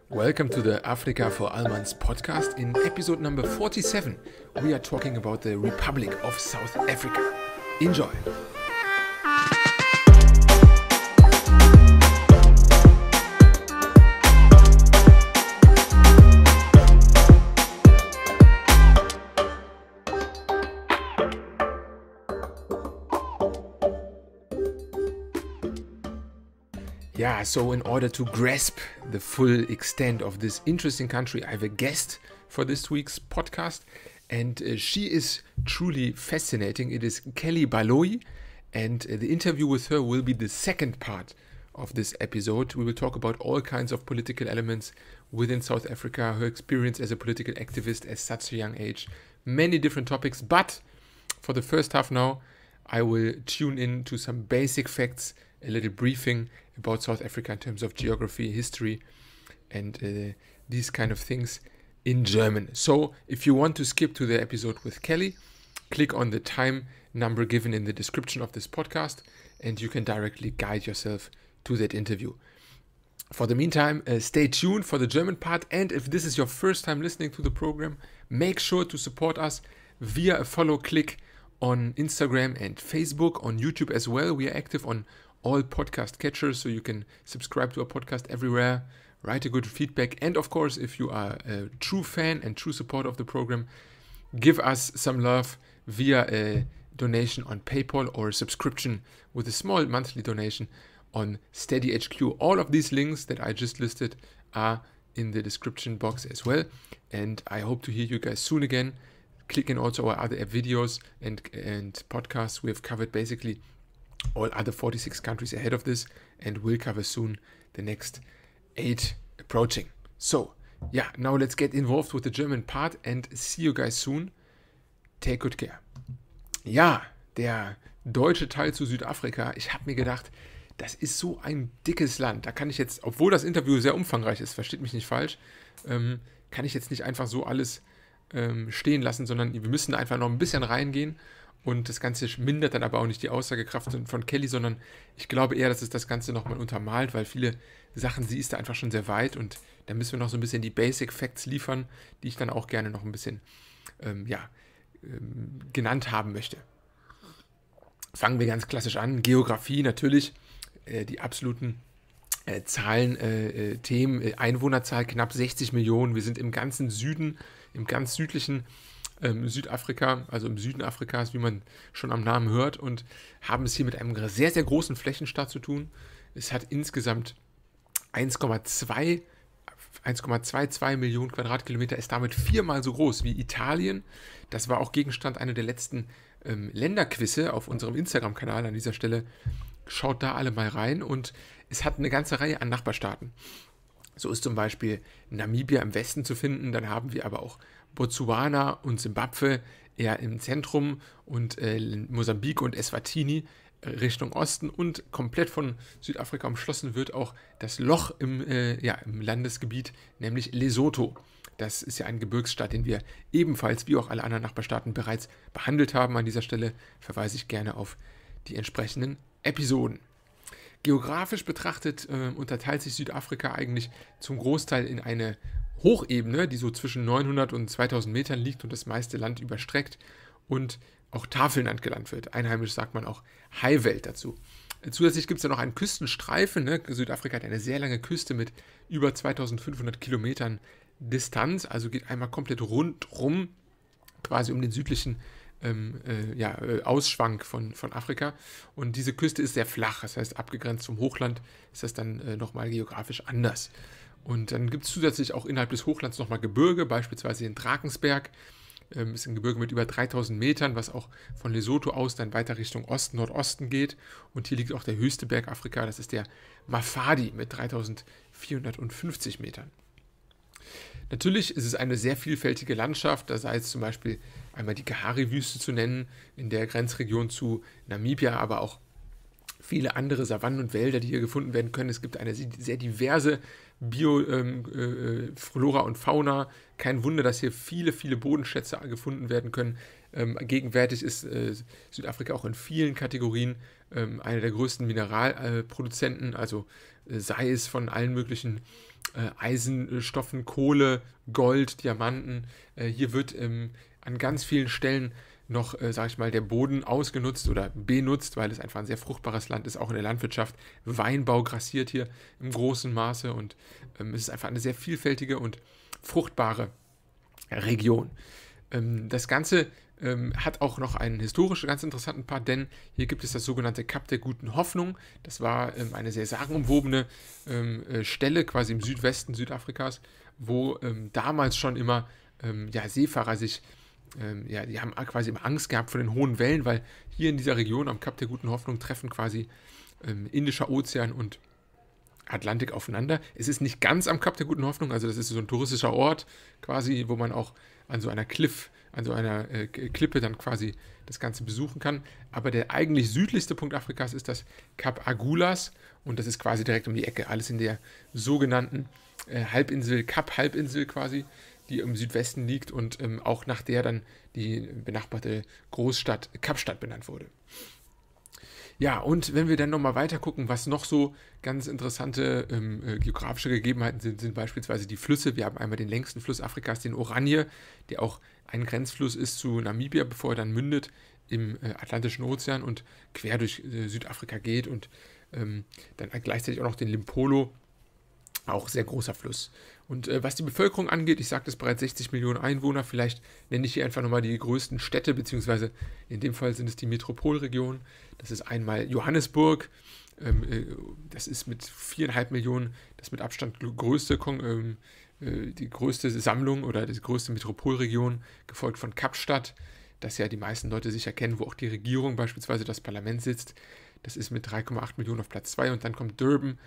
Welcome to the Africa for Almans podcast. In episode number 47, we are talking about the Republic of South Africa. Enjoy! Yeah, so in order to grasp the full extent of this interesting country, I have a guest for this week's podcast, and she is truly fascinating. It is Kelly Baloyi, and the interview with her will be the second part of this episode. We will talk about all kinds of political elements within South Africa, her experience as a political activist at such a young age, many different topics. But for the first half now, I will tune in to some basic facts, a little briefing about South Africa in terms of geography, history, and these kind of things in German. So if you want to skip to the episode with Kelly, click on the time number given in the description of this podcast, and you can directly guide yourself to that interview. For the meantime, stay tuned for the German part, and if this is your first time listening to the program, make sure to support us via a follow click on Instagram and Facebook, on YouTube as well. We are active on all podcast catchers, so you can subscribe to our podcast everywhere, write a good feedback, and of course, if you are a true fan and true supporter of the program, give us some love via a donation on PayPal or a subscription with a small monthly donation on Steady HQ. All of these links that I just listed are in the description box as well, and I hope to hear you guys soon again. Click in also our other videos and podcasts. We have covered basically all other 46 countries ahead of this, and we'll cover soon the next 8 approaching. So, yeah, now let's get involved with the German part and see you guys soon. Take good care. Ja, der deutsche Teil zu Südafrika. Ich habe mir gedacht, das ist so ein dickes Land. Da kann ich jetzt, obwohl das Interview sehr umfangreich ist, versteht mich nicht falsch, kann ich jetzt nicht einfach so alles stehen lassen, sondern wir müssen einfach noch ein bisschen reingehen. Und das Ganze mindert dann aber auch nicht die Aussagekraft von Kelly, sondern ich glaube eher, dass es das Ganze nochmal untermalt, weil viele Sachen, sie ist da einfach schon sehr weit, und da müssen wir noch so ein bisschen die Basic Facts liefern, die ich dann auch gerne noch ein bisschen genannt haben möchte. Fangen wir ganz klassisch an. Geografie natürlich, die absoluten Zahlen, Themen, Einwohnerzahl knapp 60 Millionen. Wir sind im ganzen Süden, im ganz südlichen Südafrika, also im Süden Afrikas, wie man schon am Namen hört, und haben es hier mit einem sehr, sehr großen Flächenstaat zu tun. Es hat insgesamt 1,22 Millionen Quadratkilometer, ist damit 4-mal so groß wie Italien. Das war auch Gegenstand einer der letzten Länderquizze auf unserem Instagram-Kanal. An dieser Stelle schaut da alle mal rein, und es hat eine ganze Reihe an Nachbarstaaten. So ist zum Beispiel Namibia im Westen zu finden, dann haben wir aber auch Botswana und Simbabwe eher im Zentrum und Mosambik und Eswatini Richtung Osten, und komplett von Südafrika umschlossen wird auch das Loch im Landesgebiet, nämlich Lesotho. Das ist ja ein Gebirgsstaat, den wir ebenfalls wie auch alle anderen Nachbarstaaten bereits behandelt haben. An dieser Stelle verweise ich gerne auf die entsprechenden Episoden. Geografisch betrachtet unterteilt sich Südafrika eigentlich zum Großteil in eine Hochebene, die so zwischen 900 und 2000 Metern liegt und das meiste Land überstreckt und auch Tafelland genannt wird. Einheimisch sagt man auch Highveld dazu. Zusätzlich gibt es ja noch einen Küstenstreifen. Ne? Südafrika hat eine sehr lange Küste mit über 2500 Kilometern Distanz, also geht einmal komplett rundrum, quasi um den südlichen Ausschwank von Afrika, und diese Küste ist sehr flach, das heißt abgegrenzt zum Hochland ist das dann nochmal geografisch anders. Und dann gibt es zusätzlich auch innerhalb des Hochlands nochmal Gebirge, beispielsweise den Drakensberg, ist ein Gebirge mit über 3000 Metern, was auch von Lesotho aus dann weiter Richtung Nordosten geht, und hier liegt auch der höchste Berg Afrika, das ist der Mafadi mit 3450 Metern. Natürlich ist es eine sehr vielfältige Landschaft, da sei es zum Beispiel einmal die Kalahari-Wüste zu nennen, in der Grenzregion zu Namibia, aber auch viele andere Savannen und Wälder, die hier gefunden werden können. Es gibt eine sehr diverse Flora und Fauna. Kein Wunder, dass hier viele, viele Bodenschätze gefunden werden können. Gegenwärtig ist Südafrika auch in vielen Kategorien einer der größten Mineralproduzenten, also sei es von allen möglichen Eisenstoffen, Kohle, Gold, Diamanten. Hier wird an ganz vielen Stellen noch, sage ich mal, der Boden ausgenutzt oder benutzt, weil es einfach ein sehr fruchtbares Land ist, auch in der Landwirtschaft. Weinbau grassiert hier im großen Maße und es ist einfach eine sehr vielfältige und fruchtbare Region. Das Ganze hat auch noch einen historischen, ganz interessanten Part, denn hier gibt es das sogenannte Kap der Guten Hoffnung. Das war eine sehr sagenumwobene Stelle, quasi im Südwesten Südafrikas, wo damals schon immer Seefahrer sich, die haben quasi immer Angst gehabt vor den hohen Wellen, weil hier in dieser Region am Kap der Guten Hoffnung treffen quasi Indischer Ozean und Atlantik aufeinander. Es ist nicht ganz am Kap der Guten Hoffnung, also das ist so ein touristischer Ort quasi, wo man auch an so einer Klippe dann quasi das Ganze besuchen kann. Aber der eigentlich südlichste Punkt Afrikas ist das Kap Agulhas und das ist quasi direkt um die Ecke. Alles in der sogenannten Halbinsel, Kap-Halbinsel quasi, die im Südwesten liegt und auch nach der dann die benachbarte Großstadt Kapstadt benannt wurde. Ja, und wenn wir dann nochmal weiter gucken, was noch so ganz interessante geografische Gegebenheiten sind beispielsweise die Flüsse. Wir haben einmal den längsten Fluss Afrikas, den Oranje, der auch ein Grenzfluss ist zu Namibia, bevor er dann mündet im Atlantischen Ozean und quer durch Südafrika geht und dann gleichzeitig auch noch den Limpopo, auch sehr großer Fluss. Und was die Bevölkerung angeht, ich sagte es bereits, 60 Millionen Einwohner, vielleicht nenne ich hier einfach nochmal die größten Städte, beziehungsweise in dem Fall sind es die Metropolregionen. Das ist einmal Johannesburg, das ist mit 4,5 Millionen das mit Abstand die größte Sammlung oder die größte Metropolregion, gefolgt von Kapstadt, das ja die meisten Leute sicher kennen, wo auch die Regierung beispielsweise das Parlament sitzt. Das ist mit 3,8 Millionen auf Platz 2 und dann kommt Durban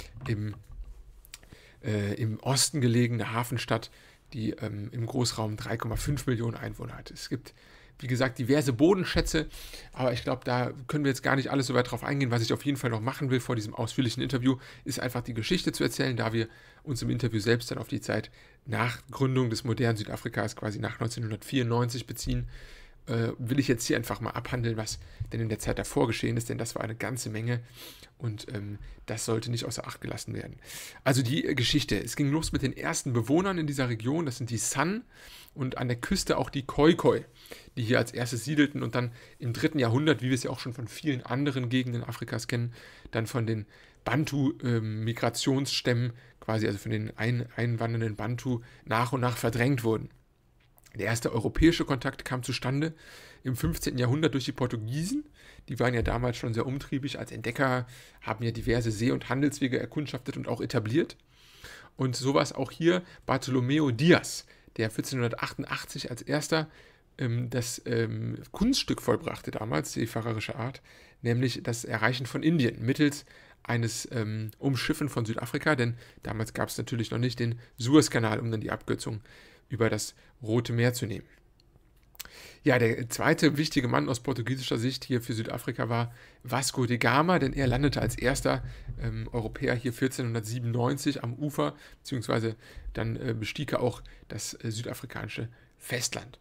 im Osten gelegene Hafenstadt, die im Großraum 3,5 Millionen Einwohner hat. Es gibt, wie gesagt, diverse Bodenschätze, aber ich glaube, da können wir jetzt gar nicht alles so weit drauf eingehen. Was ich auf jeden Fall noch machen will vor diesem ausführlichen Interview, ist einfach die Geschichte zu erzählen, da wir uns im Interview selbst dann auf die Zeit nach Gründung des modernen Südafrikas, quasi nach 1994 beziehen. Will ich jetzt hier einfach mal abhandeln, was denn in der Zeit davor geschehen ist, denn das war eine ganze Menge und das sollte nicht außer Acht gelassen werden. Also die Geschichte, es ging los mit den ersten Bewohnern in dieser Region, das sind die San und an der Küste auch die Khoikhoi, die hier als erstes siedelten und dann im 3. Jahrhundert, wie wir es ja auch schon von vielen anderen Gegenden Afrikas kennen, dann von den Bantu-Migrationsstämmen, quasi also von den einwandernden Bantu nach und nach verdrängt wurden. Der erste europäische Kontakt kam zustande im 15. Jahrhundert durch die Portugiesen. Die waren ja damals schon sehr umtriebig als Entdecker, haben ja diverse See- und Handelswege erkundschaftet und auch etabliert. Und so war es auch hier Bartolomeu Dias, der 1488 als erster das Kunststück vollbrachte damals, seefahrerische Art, nämlich das Erreichen von Indien mittels eines Umschiffen von Südafrika, denn damals gab es natürlich noch nicht den Suezkanal, um dann die Abkürzung über das Rote Meer zu nehmen. Ja, der zweite wichtige Mann aus portugiesischer Sicht hier für Südafrika war Vasco de Gama, denn er landete als erster Europäer hier 1497 am Ufer, beziehungsweise dann bestieg er auch das südafrikanische Festland.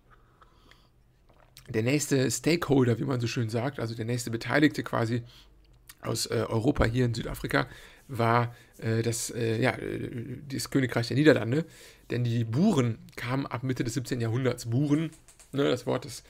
Der nächste Stakeholder, wie man so schön sagt, also der nächste Beteiligte quasi aus Europa hier in Südafrika, war das Königreich der Niederlande, denn die Buren kamen ab Mitte des 17. Jahrhunderts. Buren, ne, das Wort ist,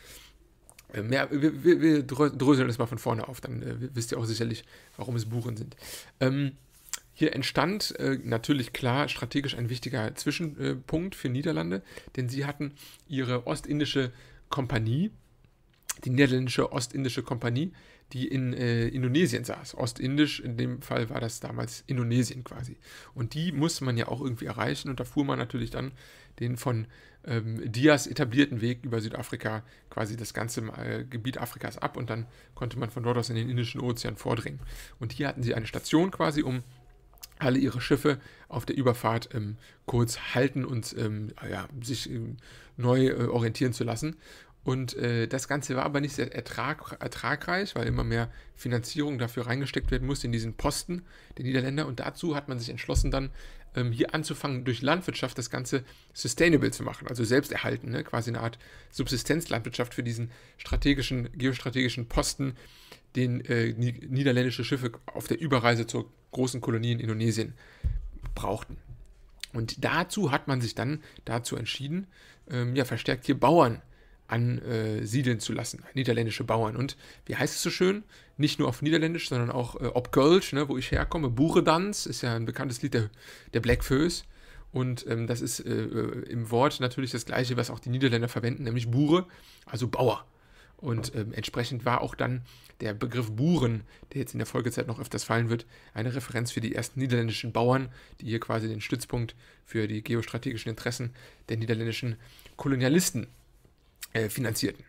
wir dröseln das mal von vorne auf, dann wisst ihr auch sicherlich, warum es Buren sind. Hier entstand natürlich klar strategisch ein wichtiger Zwischenpunkt für Niederlande, denn sie hatten ihre ostindische Kompanie, die niederländische Ostindische Kompanie, die in Indonesien saß. Ostindisch, in dem Fall war das damals Indonesien quasi. Und die musste man ja auch irgendwie erreichen und da fuhr man natürlich dann den von Dias etablierten Weg über Südafrika, quasi das ganze Gebiet Afrikas ab und dann konnte man von dort aus in den Indischen Ozean vordringen. Und hier hatten sie eine Station quasi, um alle ihre Schiffe auf der Überfahrt kurz halten und sich neu orientieren zu lassen. Und das Ganze war aber nicht sehr ertragreich, weil immer mehr Finanzierung dafür reingesteckt werden musste in diesen Posten der Niederländer. Und dazu hat man sich entschlossen, dann hier anzufangen, durch Landwirtschaft das Ganze sustainable zu machen, also selbsterhalten, ne? Quasi eine Art Subsistenzlandwirtschaft für diesen geostrategischen Posten, den niederländische Schiffe auf der Überreise zur großen Kolonie in Indonesien brauchten. Und dazu hat man sich dann dazu entschieden, verstärkt hier Bauern ansiedeln zu lassen, niederländische Bauern. Und wie heißt es so schön? Nicht nur auf Niederländisch, sondern auch op Kölsch, ne, wo ich herkomme. Boerendans ist ja ein bekanntes Lied der Blackfoes. Und das ist im Wort natürlich das gleiche, was auch die Niederländer verwenden, nämlich Boere, also Bauer. Und entsprechend war auch dann der Begriff Buren, der jetzt in der Folgezeit noch öfters fallen wird, eine Referenz für die ersten niederländischen Bauern, die hier quasi den Stützpunkt für die geostrategischen Interessen der niederländischen Kolonialisten finanzierten.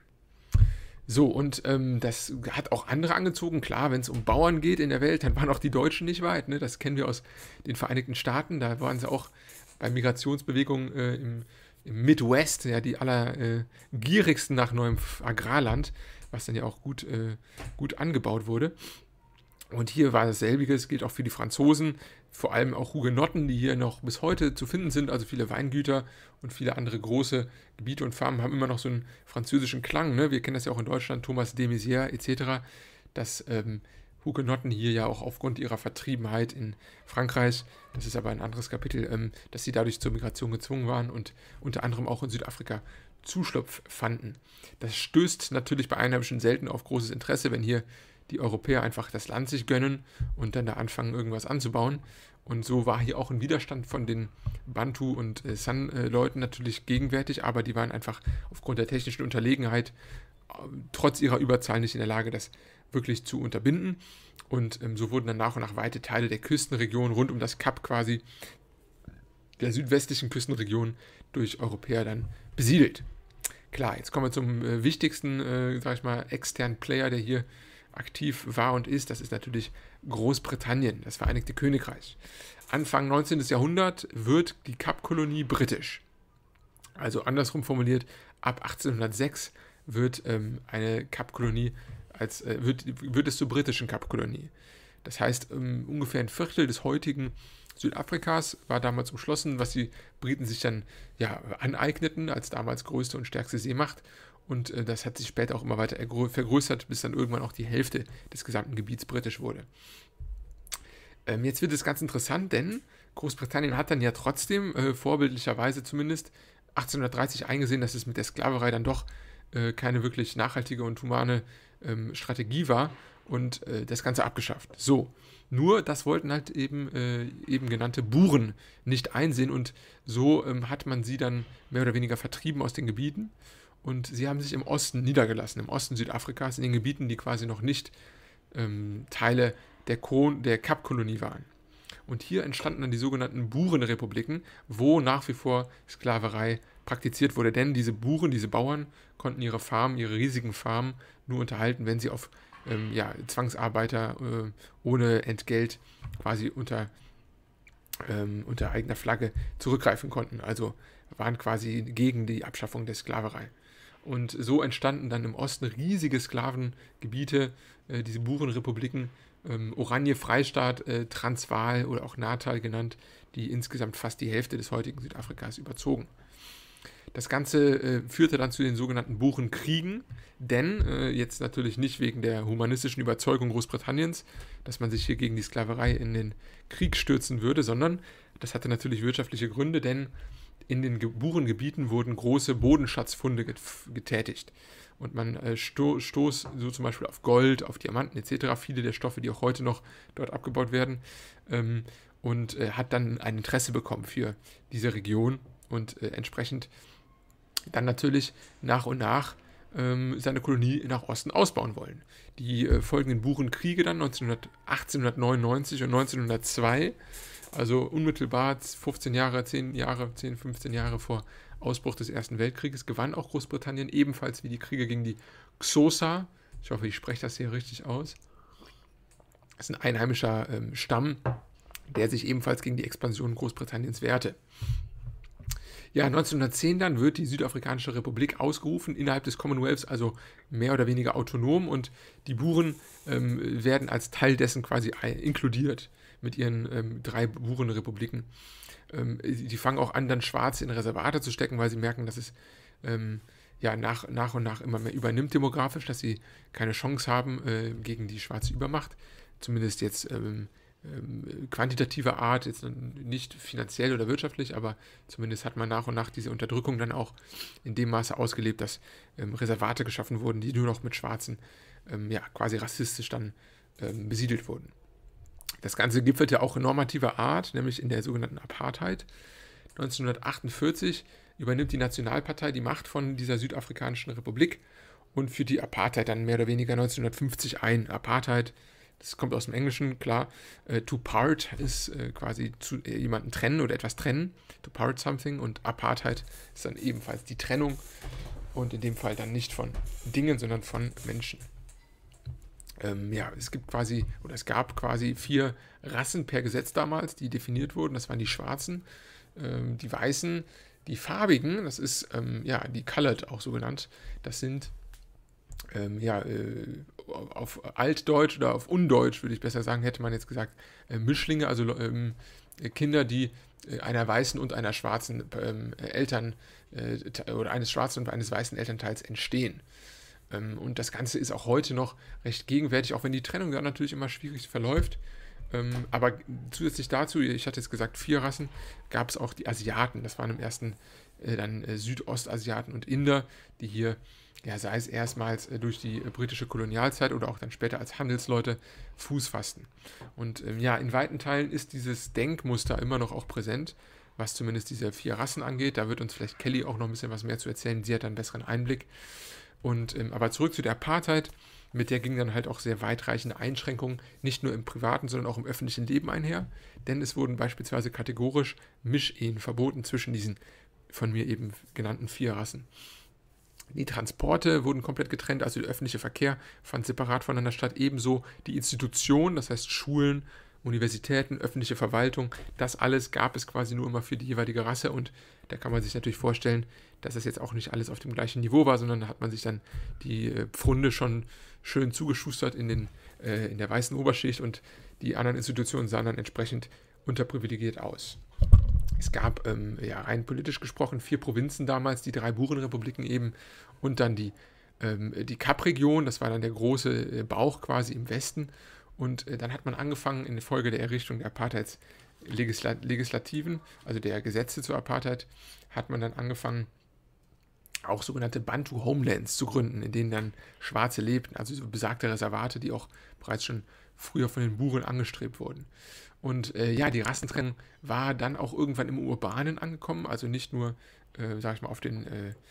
So, und das hat auch andere angezogen. Klar, wenn es um Bauern geht in der Welt, dann waren auch die Deutschen nicht weit. Ne? Das kennen wir aus den Vereinigten Staaten. Da waren sie auch bei Migrationsbewegungen im Midwest, ja, die gierigsten nach neuem Agrarland, was dann ja auch gut angebaut wurde. Und hier war dasselbe, es gilt auch für die Franzosen, vor allem auch Hugenotten, die hier noch bis heute zu finden sind, also viele Weingüter und viele andere große Gebiete und Farmen haben immer noch so einen französischen Klang. Ne? Wir kennen das ja auch in Deutschland, Thomas de Maizière etc., dass Hugenotten hier ja auch aufgrund ihrer Vertriebenheit in Frankreich, das ist aber ein anderes Kapitel, dass sie dadurch zur Migration gezwungen waren und unter anderem auch in Südafrika Zuschlupf fanden. Das stößt natürlich bei Einheimischen selten auf großes Interesse, wenn hier die Europäer einfach das Land sich gönnen und dann da anfangen, irgendwas anzubauen. Und so war hier auch ein Widerstand von den Bantu- und San-Leuten natürlich gegenwärtig, aber die waren einfach aufgrund der technischen Unterlegenheit trotz ihrer Überzahl nicht in der Lage, das wirklich zu unterbinden. Und so wurden dann nach und nach weite Teile der Küstenregion rund um das Kap quasi, der südwestlichen Küstenregion, durch Europäer dann besiedelt. Klar, jetzt kommen wir zum wichtigsten, sag ich mal, externen Player, der hier aktiv war und ist. Das ist natürlich Großbritannien, das Vereinigte Königreich. Anfang 19. Jahrhundert wird die Kapkolonie britisch. Also andersrum formuliert, ab 1806 wird eine Kapkolonie wird es zur britischen Kapkolonie. Das heißt, ungefähr ein Viertel des heutigen Südafrikas war damals umschlossen, was die Briten sich dann aneigneten als damals größte und stärkste Seemacht. Und das hat sich später auch immer weiter vergrößert, bis dann irgendwann auch die Hälfte des gesamten Gebiets britisch wurde. Jetzt wird es ganz interessant, denn Großbritannien hat dann ja trotzdem, vorbildlicherweise zumindest, 1830 eingesehen, dass es mit der Sklaverei dann doch keine wirklich nachhaltige und humane Strategie war und das Ganze abgeschafft. So, nur das wollten halt eben genannte Buren nicht einsehen und so hat man sie dann mehr oder weniger vertrieben aus den Gebieten und sie haben sich im Osten niedergelassen, im Osten Südafrikas, in den Gebieten, die quasi noch nicht Teile der Kapkolonie waren. Und hier entstanden dann die sogenannten Burenrepubliken, wo nach wie vor Sklaverei praktiziert wurde. Denn diese Buren, diese Bauern, konnten ihre riesigen Farmen nur unterhalten, wenn sie auf Zwangsarbeiter ohne Entgelt quasi unter eigener Flagge zurückgreifen konnten. Also waren quasi gegen die Abschaffung der Sklaverei. Und so entstanden dann im Osten riesige Sklavengebiete, diese Burenrepubliken, Oranje, Freistaat, Transvaal oder auch Natal genannt, die insgesamt fast die Hälfte des heutigen Südafrikas überzogen. Das Ganze führte dann zu den sogenannten Burenkriegen, denn jetzt natürlich nicht wegen der humanistischen Überzeugung Großbritanniens, dass man sich hier gegen die Sklaverei in den Krieg stürzen würde, sondern das hatte natürlich wirtschaftliche Gründe, denn in den Burengebieten wurden große Bodenschatzfunde getätigt. Und man stoß so zum Beispiel auf Gold, auf Diamanten etc., viele der Stoffe, die auch heute noch dort abgebaut werden, und hat dann ein Interesse bekommen für diese Region und entsprechend dann natürlich nach und nach seine Kolonie nach Osten ausbauen wollen. Die folgenden Burenkriege dann 1899 und 1902, also unmittelbar 15 Jahre, 10, 15 Jahre vor Ausbruch des Ersten Weltkrieges, gewann auch Großbritannien ebenfalls wie die Kriege gegen die Xhosa. Ich hoffe, ich spreche das hier richtig aus. Das ist ein einheimischer Stamm, der sich ebenfalls gegen die Expansion Großbritanniens wehrte. Ja, 1910 dann wird die Südafrikanische Republik ausgerufen innerhalb des Commonwealths, also mehr oder weniger autonom, und die Buren werden als Teil dessen quasi inkludiert mit ihren 3 Burenrepubliken. Die fangen auch an, dann Schwarze in Reservate zu stecken, weil sie merken, dass es nach und nach immer mehr übernimmt demografisch, dass sie keine Chance haben gegen die schwarze Übermacht, zumindest jetzt quantitativer Art, jetzt nicht finanziell oder wirtschaftlich, aber zumindest hat man nach und nach diese Unterdrückung dann auch in dem Maße ausgelebt, dass Reservate geschaffen wurden, die nur noch mit Schwarzen quasi rassistisch dann besiedelt wurden. Das Ganze gipfelte auch in normativer Art, nämlich in der sogenannten Apartheid. 1948 übernimmt die Nationalpartei die Macht von dieser südafrikanischen Republik und führt die Apartheid dann mehr oder weniger 1950 ein. Apartheid, das kommt aus dem Englischen, klar. To part ist quasi jemanden trennen oder etwas trennen. To part something. Und Apartheid ist dann ebenfalls die Trennung. Und in dem Fall dann nicht von Dingen, sondern von Menschen. Es gab quasi 4 Rassen per Gesetz damals, die definiert wurden. Das waren die Schwarzen, die Weißen, die Farbigen, das ist die Colored auch so genannt. Das sind auf Altdeutsch oder auf Undeutsch, würde ich besser sagen, hätte man jetzt gesagt, Mischlinge, also Kinder, die einer weißen und einer schwarzen Eltern oder eines schwarzen und eines weißen Elternteils entstehen. Und das Ganze ist auch heute noch recht gegenwärtig, auch wenn die Trennung dann natürlich immer schwierig verläuft. Aber zusätzlich dazu, ich hatte jetzt gesagt 4 Rassen, gab es auch die Asiaten. Das waren im ersten dann Südostasiaten und Inder, die hier, sei es erstmals durch die britische Kolonialzeit oder auch dann später als Handelsleute Fuß fassten. Und in weiten Teilen ist dieses Denkmuster immer noch auch präsent, was zumindest diese 4 Rassen angeht. Da wird uns vielleicht Kelly auch noch ein bisschen was mehr zu erzählen. Sie hat einen besseren Einblick. Aber zurück zu der Apartheid, mit der gingen dann halt auch sehr weitreichende Einschränkungen, nicht nur im privaten, sondern auch im öffentlichen Leben einher, denn es wurden beispielsweise kategorisch Mischehen verboten zwischen diesen von mir eben genannten 4 Rassen. Die Transporte wurden komplett getrennt, also der öffentliche Verkehr fand separat voneinander statt, ebenso die Institutionen, das heißt Schulen, Universitäten, öffentliche Verwaltung, das alles gab es quasi nur immer für die jeweilige Rasse und da kann man sich natürlich vorstellen, dass das jetzt auch nicht alles auf dem gleichen Niveau war, sondern da hat man sich dann die Pfründe schon schön zugeschustert in der weißen Oberschicht und die anderen Institutionen sahen dann entsprechend unterprivilegiert aus. Es gab, rein politisch gesprochen, 4 Provinzen damals, die 3 Burenrepubliken eben und dann die Kap-Region, das war dann der große Bauch quasi im Westen. Und dann hat man angefangen, in der Folge der Errichtung der Apartheids-Legislativen, also der Gesetze zur Apartheid, hat man dann angefangen, auch sogenannte Bantu-Homelands zu gründen, in denen dann Schwarze lebten, also so besagte Reservate, die auch bereits schon früher von den Buren angestrebt wurden. Und die Rassentrennung war dann auch irgendwann im Urbanen angekommen, also nicht nur, auf den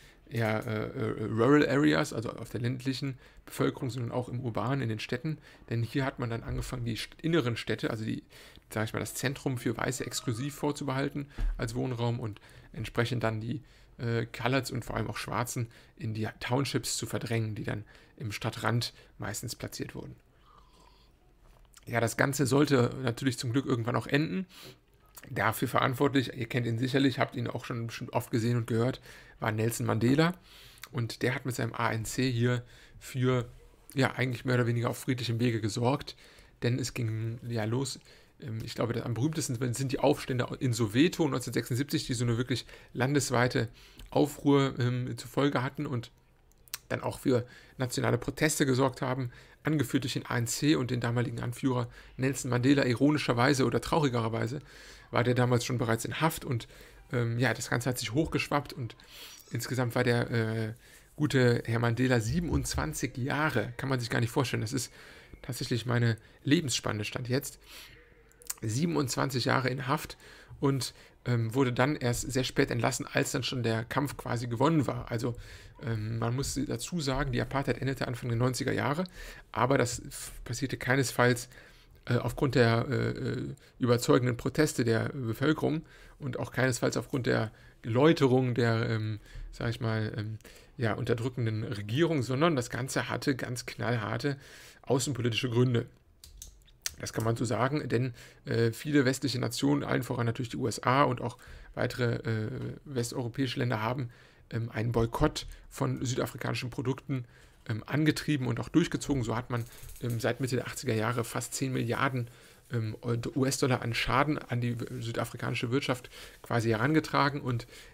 Rural Areas, also auf der ländlichen Bevölkerung, sondern auch im Urbanen, in den Städten. Denn hier hat man dann angefangen, die inneren Städte, also das Zentrum für Weiße exklusiv vorzubehalten als Wohnraum und entsprechend dann die Coloreds und vor allem auch Schwarzen in die Townships zu verdrängen, die dann im Stadtrand meistens platziert wurden. Ja, das Ganze sollte natürlich zum Glück irgendwann auch enden. Dafür verantwortlich, ihr kennt ihn sicherlich, habt ihn auch schon bestimmt oft gesehen und gehört, war Nelson Mandela. Und der hat mit seinem ANC hier für, eigentlich mehr oder weniger auf friedlichem Wege gesorgt. Denn es ging los, ich glaube, am berühmtesten sind die Aufstände in Soweto 1976, die so eine wirklich landesweite Aufruhr zur Folge hatten und dann auch für nationale Proteste gesorgt haben, angeführt durch den ANC und den damaligen Anführer Nelson Mandela. Ironischerweise oder traurigerweise war der damals schon bereits in Haft und das Ganze hat sich hochgeschwappt und insgesamt war der gute Herr Mandela 27 Jahre, kann man sich gar nicht vorstellen, das ist tatsächlich meine Lebensspanne stand jetzt, 27 Jahre in Haft und wurde dann erst sehr spät entlassen, als dann schon der Kampf quasi gewonnen war. Also man muss dazu sagen, die Apartheid endete Anfang der 90er Jahre, aber das passierte keinesfalls aufgrund der überzeugenden Proteste der Bevölkerung und auch keinesfalls aufgrund der Läuterung der, unterdrückenden Regierung, sondern das Ganze hatte ganz knallharte außenpolitische Gründe. Das kann man so sagen, denn viele westliche Nationen, allen voran natürlich die USA und auch weitere westeuropäische Länder haben einen Boykott von südafrikanischen Produkten angetrieben und auch durchgezogen. So hat man seit Mitte der 80er Jahre fast 10 Milliarden US-Dollar an Schaden an die südafrikanische Wirtschaft quasi herangetragen und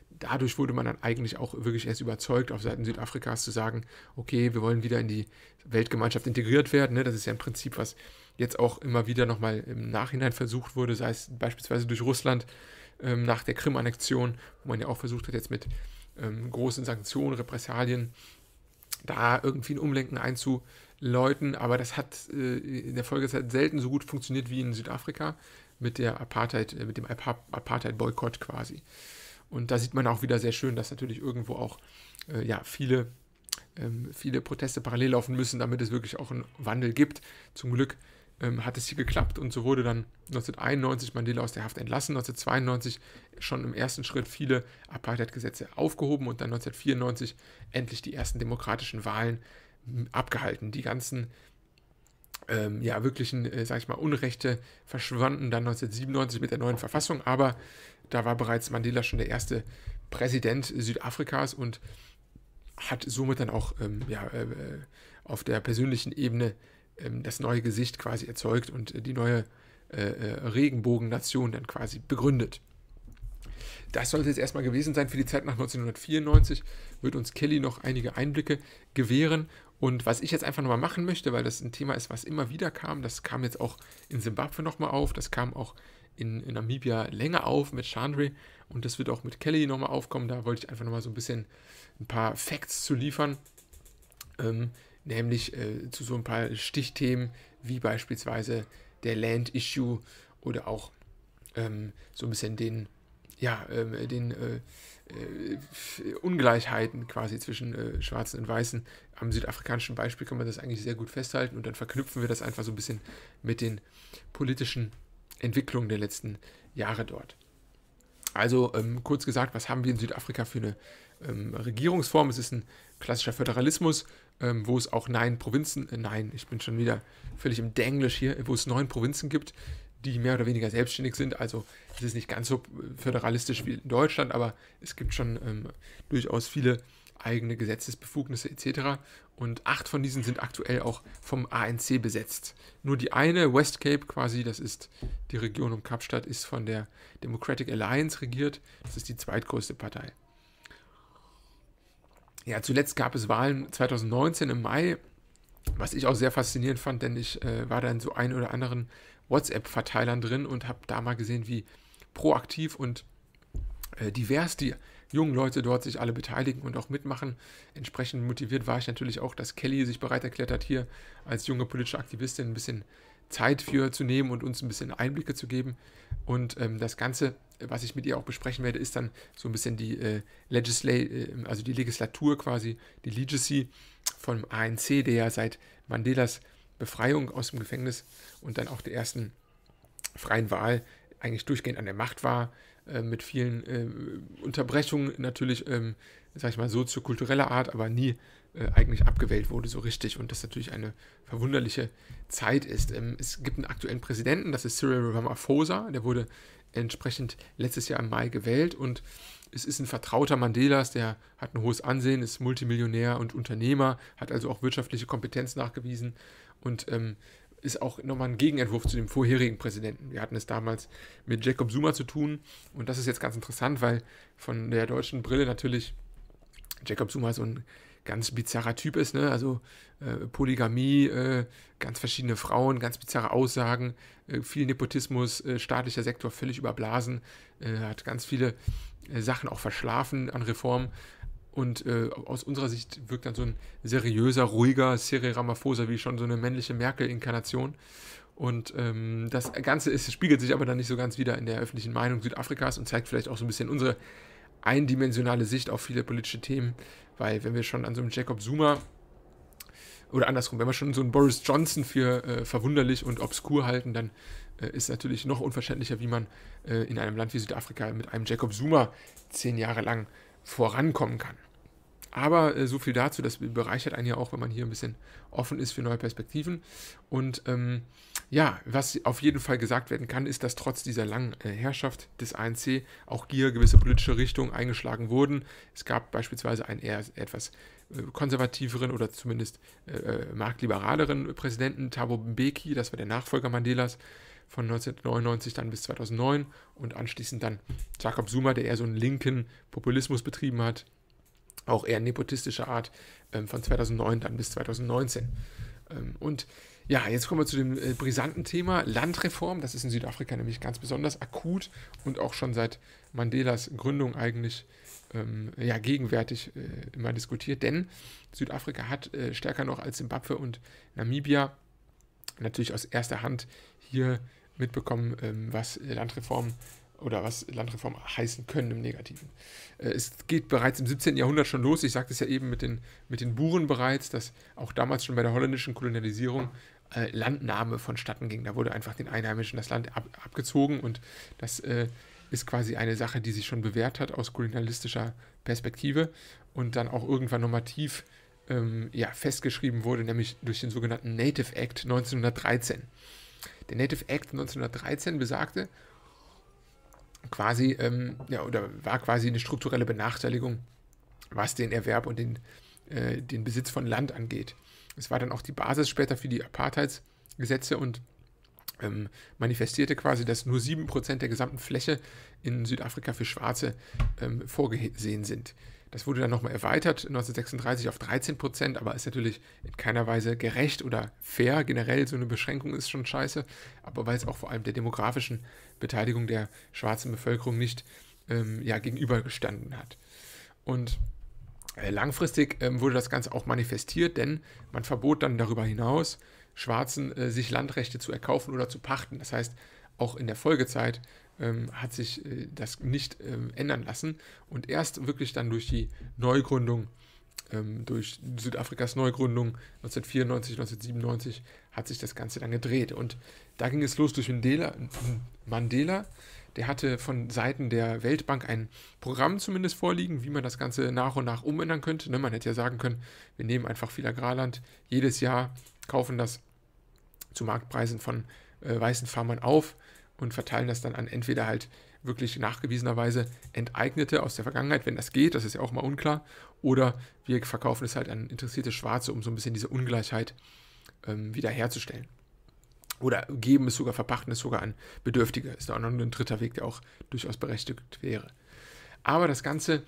dadurch wurde man dann eigentlich auch wirklich erst überzeugt, auf Seiten Südafrikas zu sagen, okay, wir wollen wieder in die Weltgemeinschaft integriert werden. Ne? Das ist ja ein Prinzip, was jetzt auch immer wieder nochmal im Nachhinein versucht wurde, sei es beispielsweise durch Russland nach der Krim-Annexion, wo man ja auch versucht hat, jetzt mit großen Sanktionen, Repressalien, da irgendwie ein Umlenken einzuläuten. Aber das hat in der Folgezeit selten so gut funktioniert wie in Südafrika mit der Apartheid, mit dem Apartheid-Boykott quasi. Und da sieht man auch wieder sehr schön, dass natürlich irgendwo auch viele Proteste parallel laufen müssen, damit es wirklich auch einen Wandel gibt. Zum Glück hat es hier geklappt und so wurde dann 1991 Mandela aus der Haft entlassen, 1992 schon im ersten Schritt viele Apartheid-Gesetze aufgehoben und dann 1994 endlich die ersten demokratischen Wahlen abgehalten. Die ganzen wirklichen, Unrechte verschwanden dann 1997 mit der neuen Verfassung, aber da war bereits Mandela schon der erste Präsident Südafrikas und hat somit dann auch auf der persönlichen Ebene das neue Gesicht quasi erzeugt und die neue Regenbogennation dann quasi begründet. Das sollte jetzt erstmal gewesen sein für die Zeit nach 1994, wird uns Kelly noch einige Einblicke gewähren. Und was ich jetzt einfach nochmal machen möchte, weil das ein Thema ist, was immer wieder kam, das kam jetzt auch in Simbabwe nochmal auf, das kam auch in Namibia länger auf mit Chandre und das wird auch mit Kelly nochmal aufkommen. Da wollte ich einfach nochmal so ein paar Facts zu liefern, nämlich zu so ein paar Stichthemen, wie beispielsweise der Land-Issue oder auch so ein bisschen den Ungleichheiten quasi zwischen Schwarzen und Weißen. Am südafrikanischen Beispiel kann man das eigentlich sehr gut festhalten und dann verknüpfen wir das einfach so ein bisschen mit den politischen Entwicklungen der letzten Jahre dort. Also kurz gesagt, was haben wir in Südafrika für eine Regierungsform? Es ist ein klassischer Föderalismus, wo es auch 9 Provinzen, ich bin schon wieder völlig im Denglisch hier, wo es 9 Provinzen gibt, die mehr oder weniger selbstständig sind. Also es ist nicht ganz so föderalistisch wie in Deutschland, aber es gibt schon durchaus viele eigene Gesetzesbefugnisse etc. Und 8 von diesen sind aktuell auch vom ANC besetzt. Nur die eine, West Cape quasi, das ist die Region um Kapstadt, ist von der Democratic Alliance regiert. Das ist die zweitgrößte Partei. Ja, zuletzt gab es Wahlen 2019 im Mai, was ich auch sehr faszinierend fand, denn ich war da in so ein oder anderen WhatsApp-Verteilern drin und habe da mal gesehen, wie proaktiv und divers die jungen Leute dort sich alle beteiligen und auch mitmachen. Entsprechend motiviert war ich natürlich auch, dass Kelly sich bereit erklärt hat, hier als junge politische Aktivistin ein bisschen Zeit für zu nehmen und uns ein bisschen Einblicke zu geben. Und das Ganze, was ich mit ihr auch besprechen werde, ist dann so ein bisschen die die Legislatur quasi, die Legacy vom ANC, der ja seit Mandelas Befreiung aus dem Gefängnis und dann auch der ersten freien Wahl eigentlich durchgehend an der Macht war, mit vielen Unterbrechungen natürlich, soziokultureller Art, aber nie eigentlich abgewählt wurde so richtig und das natürlich eine verwunderliche Zeit ist. Es gibt einen aktuellen Präsidenten, das ist Cyril Ramaphosa, der wurde entsprechend letztes Jahr im Mai gewählt und es ist ein Vertrauter Mandelas, der hat ein hohes Ansehen, ist Multimillionär und Unternehmer, hat also auch wirtschaftliche Kompetenz nachgewiesen und ist auch nochmal ein Gegenentwurf zu dem vorherigen Präsidenten. Wir hatten es damals mit Jacob Zuma zu tun und das ist jetzt ganz interessant, weil von der deutschen Brille natürlich Jacob Zuma so ein ganz bizarrer Typ ist, ne? Also Polygamie, ganz verschiedene Frauen, ganz bizarre Aussagen, viel Nepotismus, staatlicher Sektor völlig überblasen, hat ganz viele Sachen auch verschlafen an Reformen. Und aus unserer Sicht wirkt dann so ein seriöser, ruhiger Cyril Ramaphosa wie schon so eine männliche Merkel-Inkarnation. Und das Ganze spiegelt sich aber dann nicht so ganz wieder in der öffentlichen Meinung Südafrikas und zeigt vielleicht auch so ein bisschen unsere eindimensionale Sicht auf viele politische Themen. Weil wenn wir schon an so einem Jacob Zuma oder andersrum, wenn wir schon so einen Boris Johnson für verwunderlich und obskur halten, dann ist natürlich noch unverständlicher, wie man in einem Land wie Südafrika mit einem Jacob Zuma 10 Jahre lang vorankommen kann. Aber so viel dazu, das bereichert einen ja auch, wenn man hier ein bisschen offen ist für neue Perspektiven. Und was auf jeden Fall gesagt werden kann, ist, dass trotz dieser langen Herrschaft des ANC auch hier gewisse politische Richtungen eingeschlagen wurden. Es gab beispielsweise einen eher etwas konservativeren oder zumindest marktliberaleren Präsidenten, Thabo Mbeki, das war der Nachfolger Mandelas, von 1999 dann bis 2009 und anschließend dann Jacob Zuma, der eher so einen linken Populismus betrieben hat, auch eher nepotistischer Art, von 2009 dann bis 2019. Und ja, jetzt kommen wir zu dem brisanten Thema Landreform. Das ist in Südafrika nämlich ganz besonders akut und auch schon seit Mandelas Gründung eigentlich gegenwärtig immer diskutiert. Denn Südafrika hat stärker noch als Simbabwe und Namibia natürlich aus erster Hand hier mitbekommen, was Landreform heißen können im Negativen. Es geht bereits im 17. Jahrhundert schon los. Ich sagte es ja eben mit den Buren bereits, dass auch damals schon bei der holländischen Kolonialisierung Landnahme vonstatten ging. Da wurde einfach den Einheimischen das Land abgezogen und das ist quasi eine Sache, die sich schon bewährt hat aus kolonialistischer Perspektive und dann auch irgendwann normativ festgeschrieben wurde, nämlich durch den sogenannten Native Act 1913. Der Native Act 1913 besagte quasi, war quasi eine strukturelle Benachteiligung, was den Erwerb und den Besitz von Land angeht. Es war dann auch die Basis später für die Apartheidsgesetze und manifestierte quasi, dass nur 7% der gesamten Fläche in Südafrika für Schwarze vorgesehen sind. Das wurde dann nochmal erweitert, 1936 auf 13%, aber ist natürlich in keiner Weise gerecht oder fair. Generell so eine Beschränkung ist schon scheiße, aber weil es auch vor allem der demografischen Beteiligung der schwarzen Bevölkerung nicht gegenübergestanden hat. Und langfristig wurde das Ganze auch manifestiert, denn man verbot dann darüber hinaus, Schwarzen sich Landrechte zu erkaufen oder zu pachten. Das heißt, auch in der Folgezeit hat sich das nicht ändern lassen und erst wirklich dann durch die Neugründung, durch Südafrikas Neugründung 1994, 1997 hat sich das Ganze dann gedreht und da ging es los durch Mandela. Der hatte von Seiten der Weltbank ein Programm zumindest vorliegen, wie man das Ganze nach und nach umändern könnte. Man hätte ja sagen können, wir nehmen einfach viel Agrarland jedes Jahr, kaufen das zu Marktpreisen von weißen Farmern auf und verteilen das dann an entweder halt wirklich nachgewiesenerweise Enteignete aus der Vergangenheit, wenn das geht, das ist ja auch mal unklar, oder wir verkaufen es halt an interessierte Schwarze, um so ein bisschen diese Ungleichheit wiederherzustellen. Oder geben es sogar, verpachten es sogar an Bedürftige. Ist da auch noch ein dritter Weg, der auch durchaus berechtigt wäre. Aber das Ganze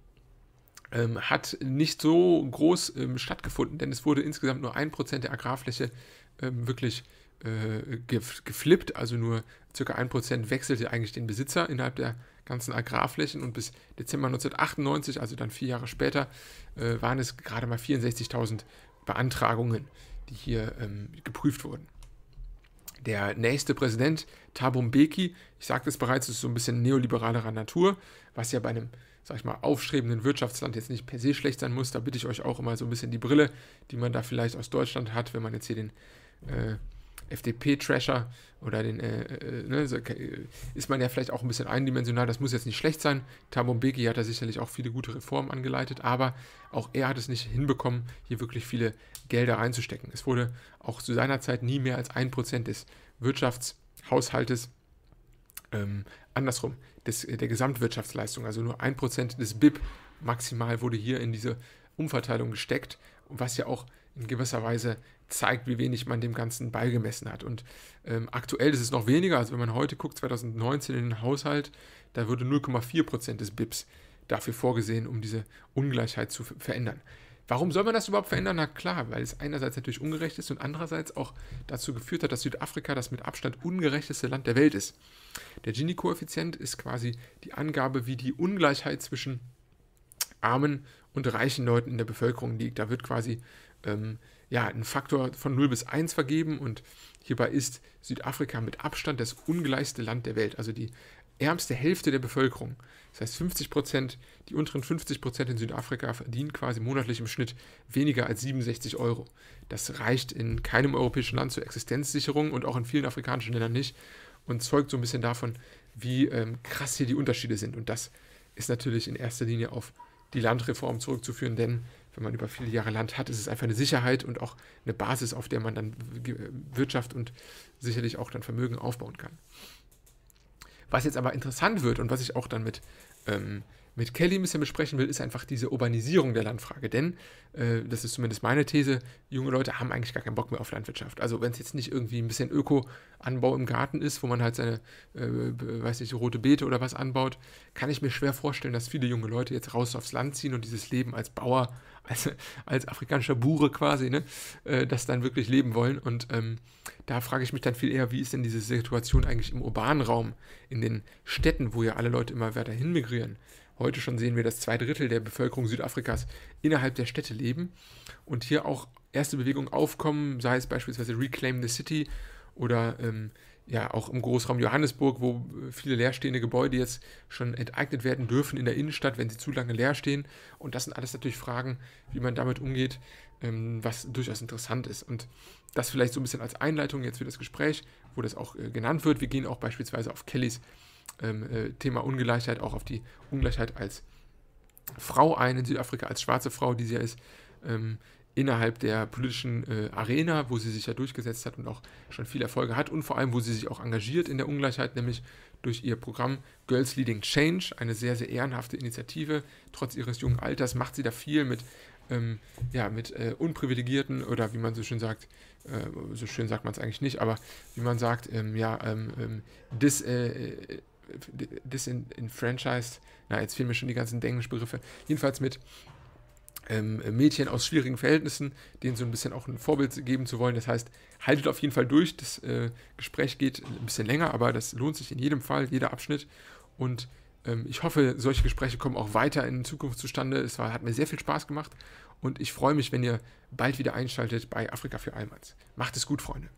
hat nicht so groß stattgefunden, denn es wurde insgesamt nur 1% der Agrarfläche wirklich geflippt, also nur ca. 1% wechselte eigentlich den Besitzer innerhalb der ganzen Agrarflächen und bis Dezember 1998, also dann 4 Jahre später, waren es gerade mal 64.000 Beantragungen, die hier geprüft wurden. Der nächste Präsident, Thabo Mbeki, ich sagte es bereits, ist so ein bisschen neoliberalerer Natur, was ja bei einem, sag ich mal, aufstrebenden Wirtschaftsland jetzt nicht per se schlecht sein muss. Da bitte ich euch auch immer so ein bisschen die Brille, die man da vielleicht aus Deutschland hat, wenn man jetzt hier den FDP-Trasher oder ist man ja vielleicht auch ein bisschen eindimensional, das muss jetzt nicht schlecht sein. Thabo Mbeki hat da sicherlich auch viele gute Reformen angeleitet, aber auch er hat es nicht hinbekommen, hier wirklich viele Gelder reinzustecken. Es wurde auch zu seiner Zeit nie mehr als 1% des Wirtschaftshaushaltes, der Gesamtwirtschaftsleistung, also nur 1% des BIP maximal wurde hier in diese Umverteilung gesteckt, was ja auch in gewisser Weise zeigt, wie wenig man dem Ganzen beigemessen hat. Und aktuell ist es noch weniger, also wenn man heute guckt, 2019 in den Haushalt, da würde 0,4% des BIPs dafür vorgesehen, um diese Ungleichheit zu verändern. Warum soll man das überhaupt verändern? Na klar, weil es einerseits natürlich ungerecht ist und andererseits auch dazu geführt hat, dass Südafrika das mit Abstand ungerechteste Land der Welt ist. Der Gini-Koeffizient ist quasi die Angabe, wie die Ungleichheit zwischen armen und reichen Leuten in der Bevölkerung liegt. Da wird quasi ein Faktor von 0 bis 1 vergeben und hierbei ist Südafrika mit Abstand das ungleichste Land der Welt, also die ärmste Hälfte der Bevölkerung. Das heißt 50%, die unteren 50% in Südafrika verdienen quasi monatlich im Schnitt weniger als 67 Euro. Das reicht in keinem europäischen Land zur Existenzsicherung und auch in vielen afrikanischen Ländern nicht und zeugt so ein bisschen davon, wie krass hier die Unterschiede sind. Und das ist natürlich in erster Linie auf die Landreform zurückzuführen, denn wenn man über viele Jahre Land hat, ist es einfach eine Sicherheit und auch eine Basis, auf der man dann Wirtschaft und sicherlich auch dann Vermögen aufbauen kann. Was jetzt aber interessant wird und was ich auch dann mit mit Kelly ein bisschen besprechen will, ist einfach diese Urbanisierung der Landfrage. Denn, das ist zumindest meine These, junge Leute haben eigentlich gar keinen Bock mehr auf Landwirtschaft. Also wenn es jetzt nicht irgendwie ein bisschen Öko-Anbau im Garten ist, wo man halt seine, weiß nicht, rote Beete oder was anbaut, kann ich mir schwer vorstellen, dass viele junge Leute jetzt raus aufs Land ziehen und dieses Leben als Bauer, als afrikanischer Bure quasi, ne, das dann wirklich leben wollen. Und da frage ich mich dann viel eher, wie ist denn diese Situation eigentlich im urbanen Raum, in den Städten, wo ja alle Leute immer weiter hin migrieren. Heute schon sehen wir, dass 2/3 der Bevölkerung Südafrikas innerhalb der Städte leben und hier auch erste Bewegungen aufkommen, sei es beispielsweise Reclaim the City oder ja auch im Großraum Johannesburg, wo viele leerstehende Gebäude jetzt schon enteignet werden dürfen in der Innenstadt, wenn sie zu lange leer stehen. Und das sind alles natürlich Fragen, wie man damit umgeht, was durchaus interessant ist. Und das vielleicht so ein bisschen als Einleitung jetzt für das Gespräch, wo das auch genannt wird. Wir gehen auch beispielsweise auf Kellys Thema Ungleichheit, auch auf die Ungleichheit als Frau ein in Südafrika, als schwarze Frau, die sie ja ist, innerhalb der politischen Arena, wo sie sich ja durchgesetzt hat und auch schon viele Erfolge hat und vor allem, wo sie sich auch engagiert in der Ungleichheit, nämlich durch ihr Programm Girls Leading Change, eine sehr, sehr ehrenhafte Initiative. Trotz ihres jungen Alters macht sie da viel mit Unprivilegierten oder wie man so schön sagt, so schön sagt man es eigentlich nicht, aber wie man sagt, disenfranchised, jetzt fehlen mir schon die ganzen Englischbegriffe, jedenfalls mit Mädchen aus schwierigen Verhältnissen, denen so ein bisschen auch ein Vorbild geben zu wollen. Das heißt, haltet auf jeden Fall durch. Das Gespräch geht ein bisschen länger, aber das lohnt sich in jedem Fall, jeder Abschnitt. Und ich hoffe, solche Gespräche kommen auch weiter in Zukunft zustande. Hat mir sehr viel Spaß gemacht und ich freue mich, wenn ihr bald wieder einschaltet bei Afrika für Allmanns. Macht es gut, Freunde.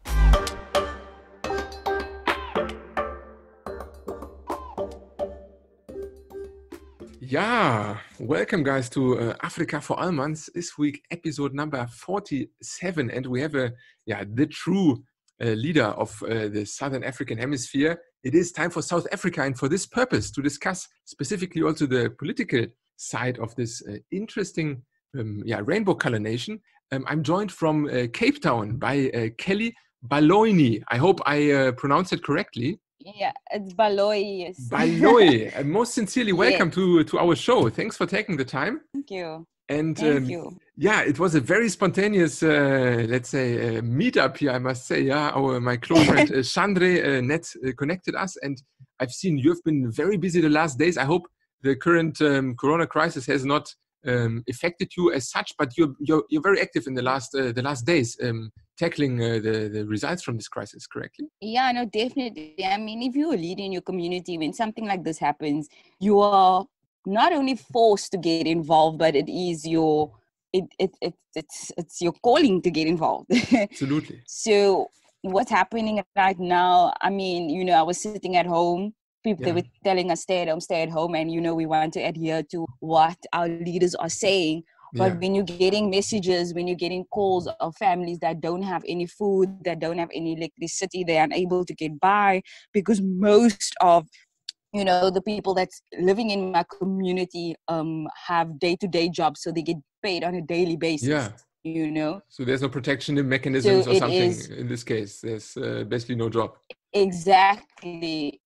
Yeah, welcome guys to Africa for Allmanns. This week episode number 47, and we have the true leader of the Southern African Hemisphere. It is time for South Africa, and for this purpose, to discuss specifically also the political side of this interesting rainbow color nation. I'm joined from Cape Town by Kelly Baloyi. I hope I pronounced it correctly. Yeah, it's Baloyi. Yes. Baloyi. Most sincerely welcome to our show. Thanks for taking the time. Thank you. And Thank you. Yeah, it was a very spontaneous, let's say, meetup here, I must say. Yeah, my close friend Chandre Net connected us, and I've seen you've been very busy the last days. I hope the current Corona crisis has not affected you as such, but you're very active in the last days, tackling the results from this crisis, correctly? Yeah, no, definitely. I mean, if you're a leader in your community, when something like this happens, you are not only forced to get involved, but it is it's your calling to get involved. Absolutely. So what's happening right now? I mean, I was sitting at home. People they were telling us stay at home, and we want to adhere to what our leaders are saying. But when you're getting messages, when you're getting calls of families that don't have any food, that don't have any electricity, they're unable to get by because most of the people that's living in my community have day-to-day jobs, so they get paid on a daily basis. Yeah. So there's no protection mechanisms or something in this case. There's basically no job. Exactly.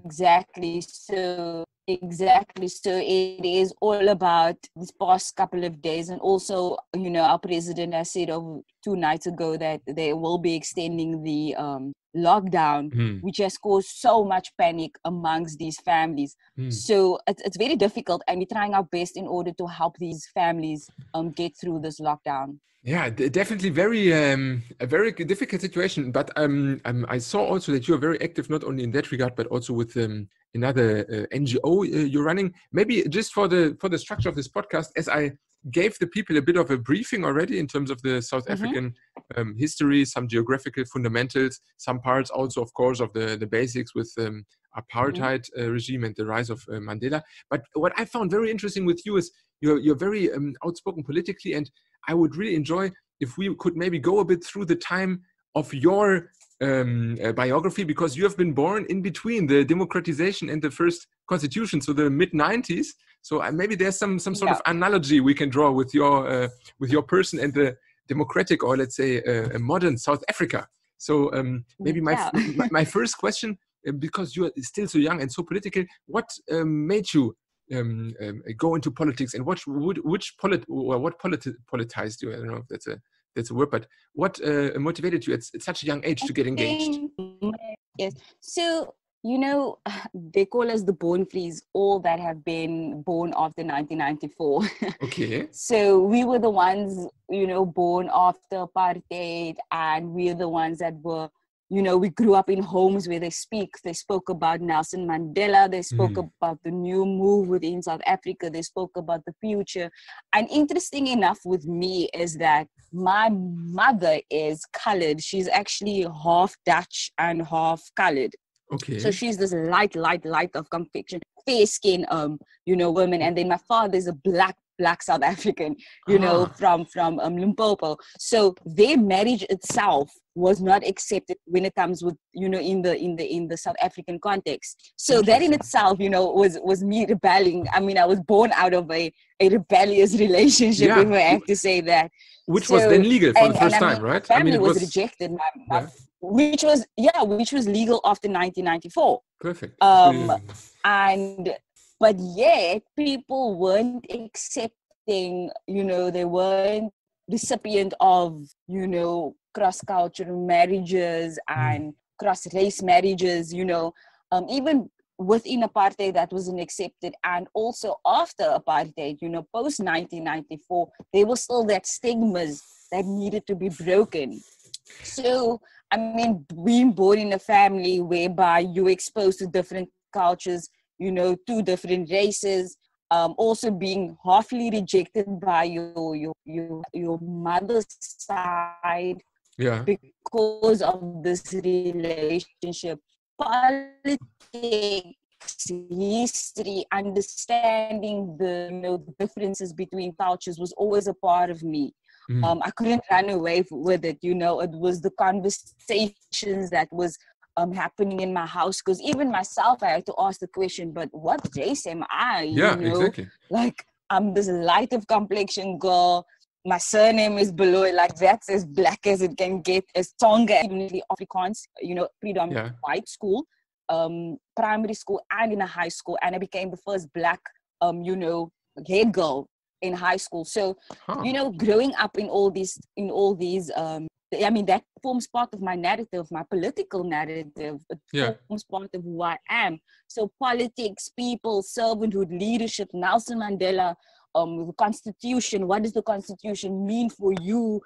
So it is all about this past couple of days. And also, our president has said 2 nights ago that they will be extending the lockdown, which has caused so much panic amongst these families. So it's very difficult, and we're trying our best in order to help these families get through this lockdown. Yeah, definitely a very difficult situation. But I saw also that you are very active, not only in that regard, but also with another NGO you're running. Maybe just for the structure of this podcast, as I gave the people a bit of a briefing already in terms of the South African history, some geographical fundamentals, some parts also, of course, of the basics with apartheid regime and the rise of Mandela. But what I found very interesting with you is you're very outspoken politically, and I would really enjoy if we could maybe go a bit through the time of your biography, because you have been born in between the democratization and the first constitution, so the mid-90s. So maybe there's some sort of analogy we can draw with your person and the democratic, or let's say a modern South Africa. So maybe my first question, because you are still so young and so political, what made you go into politics, and what politicized you? I don't know if that's a word, but what motivated you at such a young age to get engaged? Yes. So, they call us the born frees, all that have been born after 1994. Okay. So we were the ones, born after apartheid, and we're the ones that were, we grew up in homes where they spoke about Nelson Mandela, they spoke about the new move within South Africa, they spoke about the future. And interesting enough with me is that my mother is colored. She's actually half Dutch and half colored. Okay. So she's this light of complexion, fair skin, woman. And then my father is a black South African, from Limpopo. So their marriage itself was not accepted when it comes with, in the South African context. So that in itself, was me rebelling. I mean, I was born out of a rebellious relationship, if I have to say that. Which was then legal for the first time, right? Family was rejected. Which was legal after 1994. Perfect. But yet people weren't accepting, they weren't recipient of, cross-cultural marriages and cross-race marriages, even within apartheid that wasn't accepted. And also after apartheid, post 1994, there was still that stigmas that needed to be broken. So, I mean, being born in a family whereby you're exposed to different cultures, two different races, also being halfly rejected by your mother's side, because of this relationship. Politics, history, understanding the differences between cultures was always a part of me. I couldn't run away with it. It was the conversations that was happening in my house, because even myself, I had to ask the question, but what race am I? Exactly. Like, I'm this light of complexion girl. My surname is below, like that's as black as it can get, as Tonga, predominantly Afrikaans, predominantly white school, primary school and in a high school. And I became the first black, head girl in high school. So, growing up in all these, that forms part of my narrative, my political narrative. It forms part of who I am. So politics, people, servanthood, leadership, Nelson Mandela, the Constitution. What does the Constitution mean for you?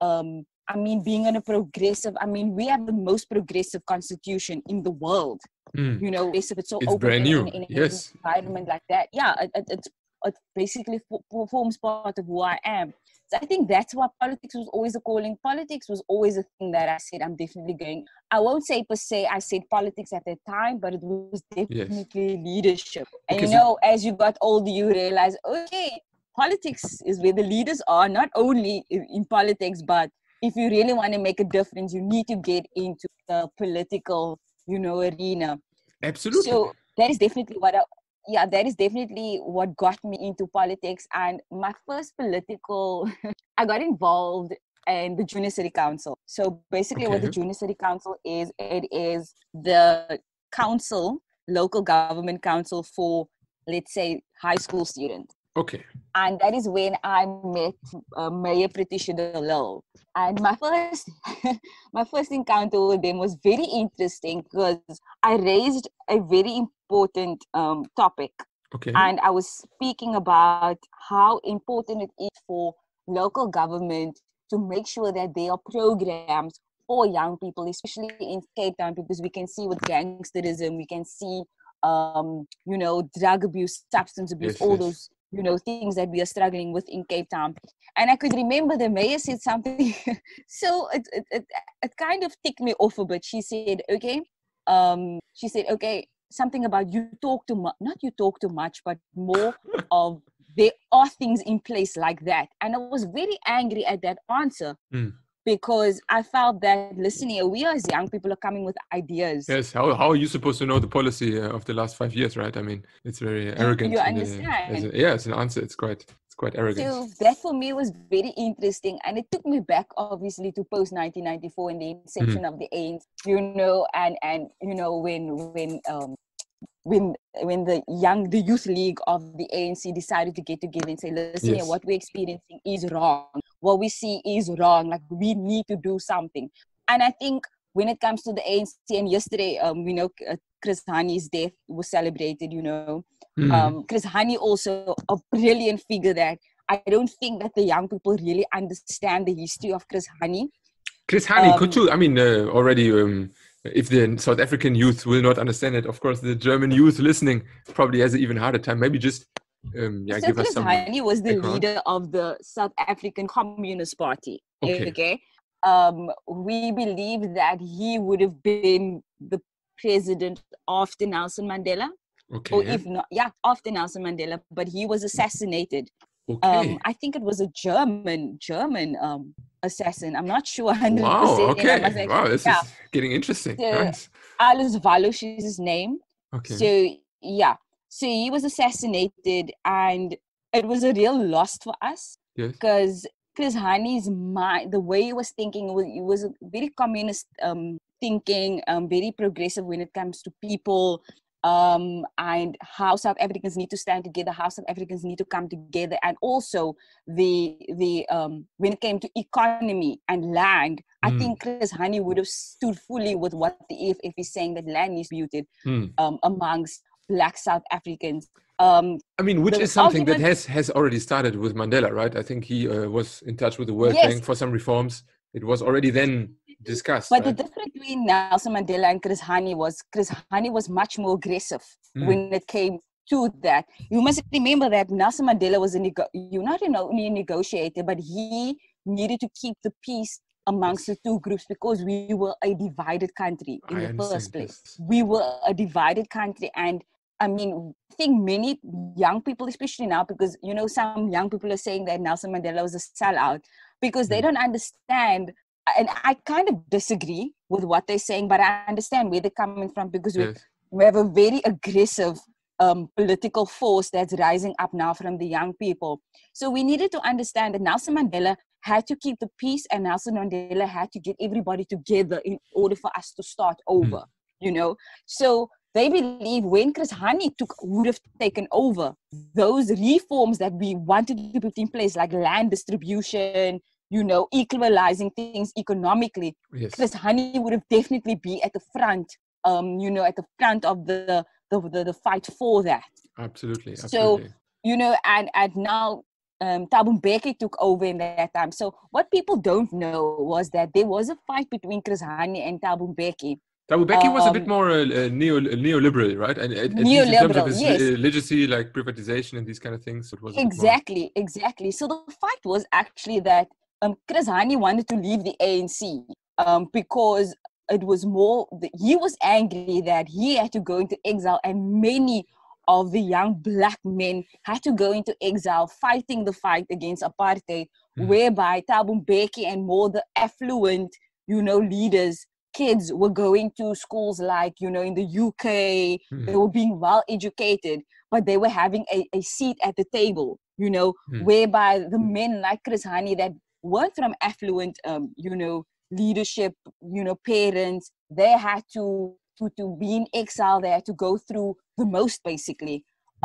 Being on a progressive, we have the most progressive constitution in the world. It's so it's open brand new. in an environment like that. It basically forms part of who I am. So I think that's why politics was always a calling. Politics was always a thing that I said, I'm definitely going. I won't say per se I said politics at that time, but it was definitely leadership. And as you got older, you realize, okay, politics is where the leaders are, not only in politics, but if you really want to make a difference, you need to get into the political, arena. Absolutely. So that is definitely that is definitely what got me into politics. And my first political, I got involved in the Junior City Council. So basically what the Junior City Council is, it is the council, local government council for, let's say, high school students. Okay. And that is when I met Mayor Patricia de Lille. And my first encounter with them was very interesting, because I raised a very important topic. Okay. And I was speaking about how important it is for local government to make sure that there are programs for young people, especially in Cape Town, because we can see with gangsterism, we can see, drug abuse, substance abuse, those things that we are struggling with in Cape Town. And I could remember the mayor said something, so it kind of ticked me off a bit. She said, okay, something about you talk too much, not you talk too much, but more of there are things in place like that. And I was very angry at that answer. Because I felt that, listen here, we as young people are coming with ideas. Yes, how are you supposed to know the policy of the last 5 years, right? I mean, it's very arrogant. You understand? It's an answer. It's quite arrogant. So that for me was very interesting. And it took me back, obviously, to post-1994 and the inception of the ANC, and when when the youth league of the ANC decided to get together and say, listen, Yes. what we're experiencing is wrong. What we see is wrong. Like, we need to do something. And I think when it comes to the ANC, and yesterday, Chris Hani's death was celebrated, Chris Hani also a brilliant figure that I don't think that the young people really understand the history of Chris Hani. Chris Hani could too. I mean, already, if the South African youth will not understand it, of course, the German youth listening probably has an even harder time. Maybe just, So give Chris us some Hani was the background. leader of the South African Communist Party. Okay. We believe that he would have been the president after Nelson Mandela. Okay. Or if not, after Nelson Mandela, but he was assassinated. Okay. I think it was a German assassin. I'm not sure 100%. Wow. Okay. Wow. This is getting interesting. So, nice. Alice Valush is his name. Okay. So he was assassinated, and it was a real loss for us. Yes. Because Chris Hani's mind, the way he was thinking, it was very communist thinking, very progressive when it comes to people. And how South Africans need to stand together, how South Africans need to come together, and also the when it came to economy and land, I think Chris Hani would have stood fully with what the EFF is saying, that land is disputed amongst Black South Africans. I mean, which is something that has already started with Mandela, right? I think he was in touch with the World Bank for some reforms. It was already then discussed. But the difference between Nelson Mandela and Chris Hani was much more aggressive when it came to that. You must remember that Nelson Mandela was not only a negotiator, but he needed to keep the peace amongst the two groups, because we were a divided country in the first place. Yes. We were a divided country, and I mean, I think many young people, especially now, because, some young people are saying that Nelson Mandela was a sellout because they don't understand. And I kind of disagree with what they're saying, but I understand where they're coming from, because we have a very aggressive political force that's rising up now from the young people. So we needed to understand that Nelson Mandela had to keep the peace, and Nelson Mandela had to get everybody together in order for us to start over, So they believe when Chris Hani would have taken over, those reforms that we wanted to put in place, like land distribution, equalizing things economically, Chris Hani would have definitely be at the front, at the front of the fight for that. Absolutely. So, and now Thabo Mbeki took over in that time. So what people don't know was that there was a fight between Chris Hani and Thabo Mbeki. Thabo Mbeki was a bit more neoliberal, right? And at least in terms of his legacy, like privatization and these kind of things. It was exactly. So the fight was actually that Chris Hani wanted to leave the ANC because it was more, he was angry that he had to go into exile, and many of the young Black men had to go into exile fighting the fight against apartheid, whereby Thabo Mbeki and more the affluent, leaders, kids were going to schools like, in the UK, they were being well educated, but they were having a seat at the table, whereby the men like Chris Hani that weren't from affluent, leadership, parents, they had to be in exile, they had to go through the most, basically.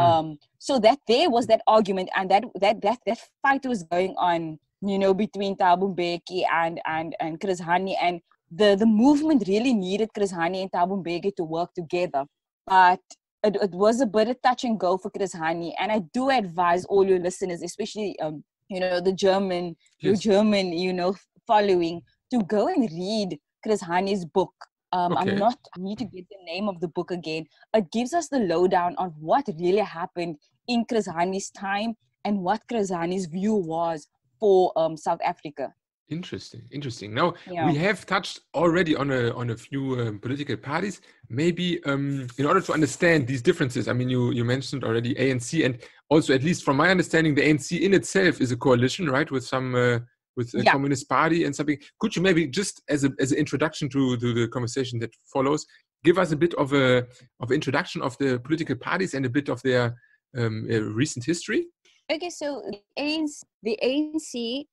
So that there was that argument, and that fight was going on, between Thabo Mbeki and Chris Hani, and the movement really needed Chris Hani and Thabo Mbeki to work together. But it was a bit of touch and go for Chris Hani, and I do advise all your listeners, especially the German, your German, following, to go and read Chris Hani's book. I need to get the name of the book again. It gives us the lowdown on what really happened in Chris Hani's time and what Chris Hani's view was for South Africa. Interesting. Now, we have touched already on a few political parties. Maybe in order to understand these differences, I mean, you mentioned already ANC, and also, at least from my understanding, the ANC in itself is a coalition, right, with some with a Communist Party and something. Could you maybe, just as an introduction to the conversation that follows, give us a bit of an introduction of the political parties and a bit of their recent history? Okay, so the ANC,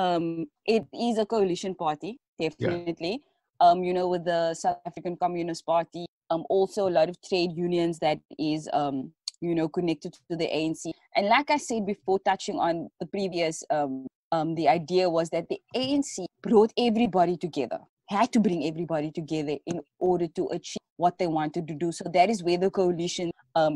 it is a coalition party, definitely. With the South African Communist Party, also a lot of trade unions that is, connected to the ANC. And like I said before, touching on the previous, the idea was that the ANC brought everybody together, had to bring everybody together in order to achieve what they wanted to do. So that is where the coalition,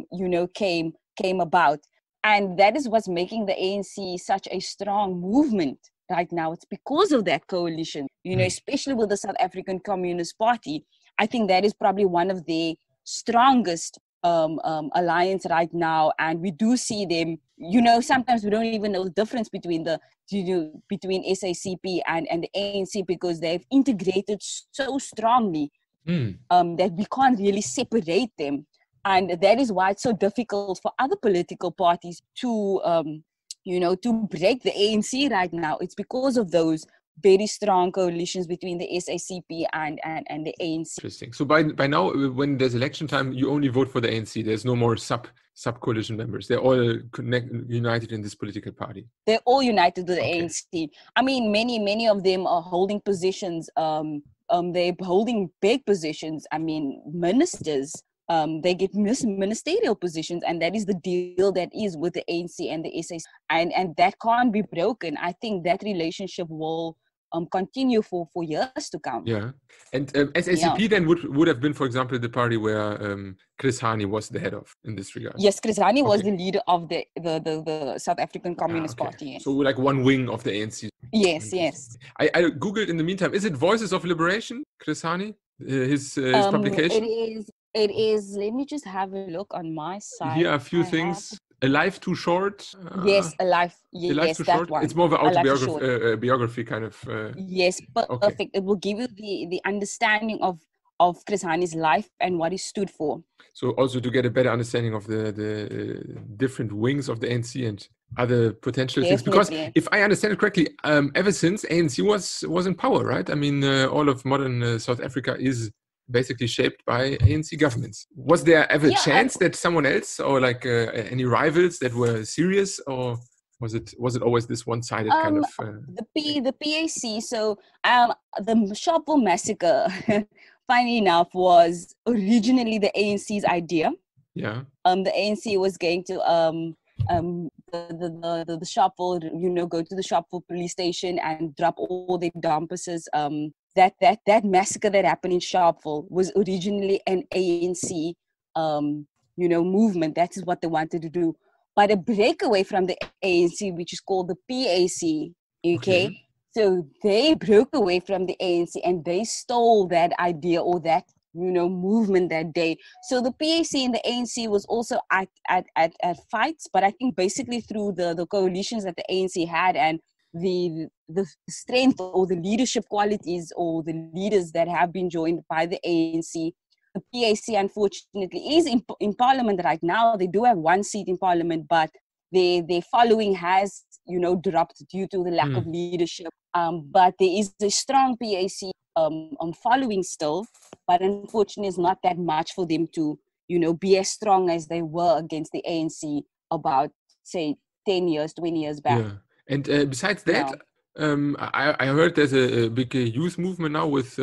came about. And that is what's making the ANC such a strong movement right now. It's because of that coalition, especially with the South African Communist Party. I think that is probably one of the strongest alliance right now. And we do see them, sometimes we don't even know the difference between between SACP and the ANC, because they've integrated so strongly that we can't really separate them. And that is why it's so difficult for other political parties to, to break the ANC right now. It's because of those very strong coalitions between the SACP and the ANC. Interesting. So by now, when there's election time, you only vote for the ANC. There's no more sub coalition members. They're all united in this political party. They're all united with the ANC. I mean, many of them are holding positions. They're holding big positions. I mean, ministers. They get ministerial positions, and that is the deal that is with the ANC and the SAC, and that can't be broken. I think that relationship will continue for years to come. Yeah, and SACP then would have been, for example, the party where Chris Hani was the head of in this regard. Yes, Chris Hani was the leader of the South African Communist Party. Yes. So like one wing of the ANC. Yes. I googled in the meantime. Is it Voices of Liberation, Chris Hani? His publication. It is. Let me just have a look on my side. Here are a few things. A Life Too Short. Yes, A Life. Yes, Too that short. one. It's more of an biography kind of. Yes, perfect. It will give you the understanding of Chris Hani's life and what he stood for. So also to get a better understanding of the different wings of the ANC and other potential things. Because if I understand it correctly, ever since ANC was in power, right? I mean, all of modern South Africa is basically shaped by ANC governments. Was there ever a chance that someone else or like any rivals that were serious, or was it always this one-sided kind of? The PAC. So the Sharpeville massacre, funny enough, was originally the ANC's idea. Yeah. The ANC was going to the Sharpeville, go to the Sharpeville police station and drop all the dumpuses. That massacre that happened in Sharpeville was originally an ANC, movement. That is what they wanted to do. But a breakaway from the ANC, which is called the PAC, okay? So they broke away from the ANC and they stole that idea or that, movement that day. So the PAC and the ANC was also at fights, but I think basically through the coalitions that the ANC had and the strength or the leadership qualities or the leaders that have been joined by the ANC. The PAC, unfortunately, is in parliament right now. They do have one seat in parliament, but their following has, dropped due to the lack of leadership. But there is a strong PAC following still, but unfortunately, it's not that much for them to, be as strong as they were against the ANC about, say, 10 years, 20 years back. Yeah. And besides that, I heard there's a big youth movement now with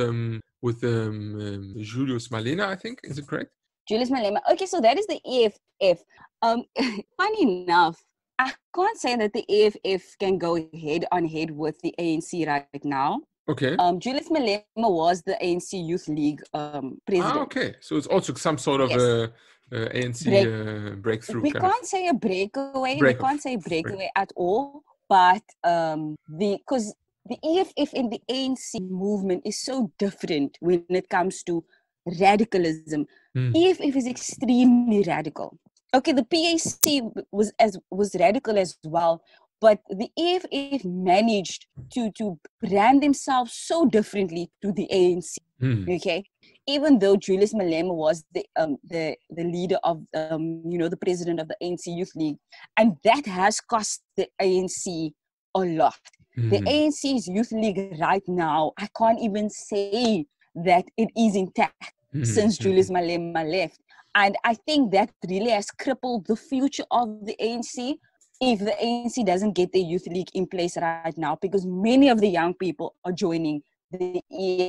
Julius Malema, I think. Is it correct? Julius Malema. Okay, so that is the EFF. Funny enough, I can't say that the EFF can go head on head with the ANC right now. Okay. Julius Malema was the ANC Youth League president. Okay. So it's also some sort of ANC breakthrough. We can't say a breakaway. We can't say breakaway at all. But because the EFF and the ANC movement is so different when it comes to radicalism. EFF is extremely radical. Okay, the PAC was radical as well, but the EFF managed to brand themselves so differently to the ANC. Okay, even though Julius Malema was the leader of the president of the ANC Youth League, and that has cost the ANC a lot. The ANC's Youth League right now, I can't even say that it is intact since Julius Malema left. And I think that really has crippled the future of the ANC if the ANC doesn't get their Youth League in place right now, because many of the young people are joining the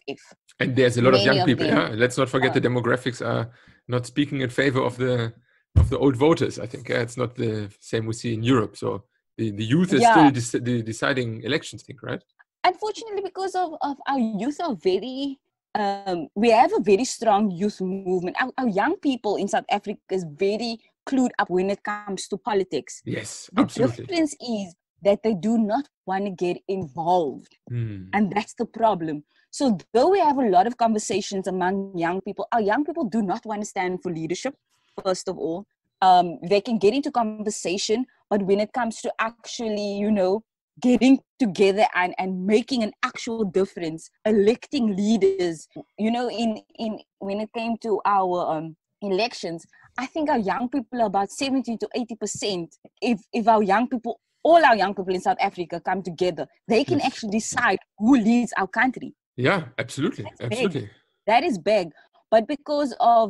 EFF. And there's a lot of Many young people. them Yeah, let's not forget the demographics are not speaking in favor of the old voters. I think it's not the same we see in Europe. So the youth is still the deciding elections thing, right? Unfortunately, because of our youth are very, we have a very strong youth movement. Our young people in South Africa is very clued up when it comes to politics. Yes, the absolutely. difference is that they do not want to get involved. And that's the problem. So though we have a lot of conversations among young people, our young people do not want to stand for leadership, first of all. They can get into conversation, but when it comes to actually, getting together and making an actual difference, electing leaders, in when it came to our elections, I think our young people are about 70 to 80%. If our young people, all our young people in South Africa come together, they can actually decide who leads our country. Yeah, absolutely. Absolutely. That is big. But because of,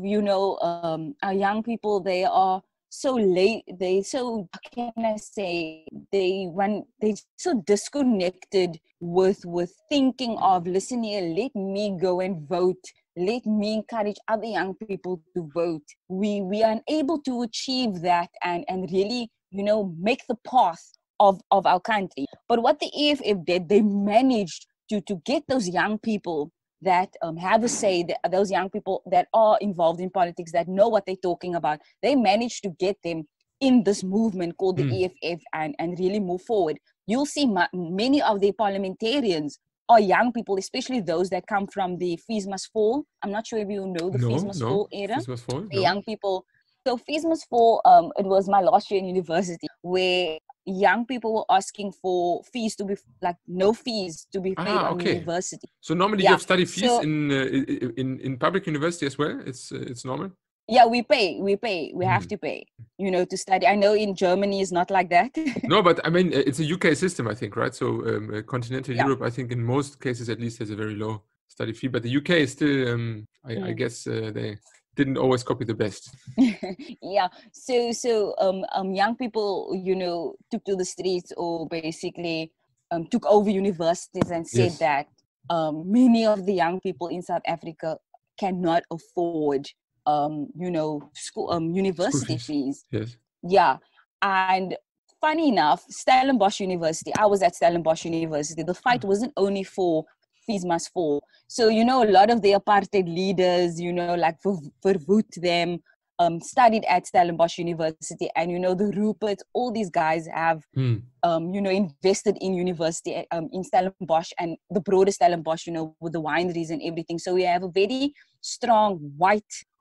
our young people, they are so late, they so, how can I say, they so disconnected with thinking of, listen here, let me go and vote. Let me encourage other young people to vote. We are unable to achieve that and really, make the path of our country. But what the EFF did, they managed to get those young people that have a say, those young people that are involved in politics, that know what they're talking about. They managed to get them in this movement called the EFF and really move forward. You'll see many of the parliamentarians are young people, especially those that come from the Fees Must Fall. I'm not sure if you know the Fees Must Fall era. Fees Must Fall, the young people. So Fees Must Fall, it was my last year in university, where young people were asking for fees to be, like, no fees to be paid on university. So normally you have study fees in public university as well? It's normal? Yeah, we pay. We have to pay, to study. I know in Germany it's not like that. No, but I mean, it's a UK system, I think, right? So continental Europe, I think in most cases at least has a very low study fee. But the UK is still, I guess they didn't always copy the best. Yeah. So young people, took to the streets, or basically took over universities and said that many of the young people in South Africa cannot afford school university fees. Yes. Yeah. And funny enough, Stellenbosch University, I was at Stellenbosch University. The fight wasn't only for Fees Must Fall. So, a lot of the apartheid leaders, like Verwoerd them, studied at Stellenbosch University. And, the Ruperts, all these guys have, invested in university, in Stellenbosch and the broader Stellenbosch, with the wineries and everything. So we have a very strong white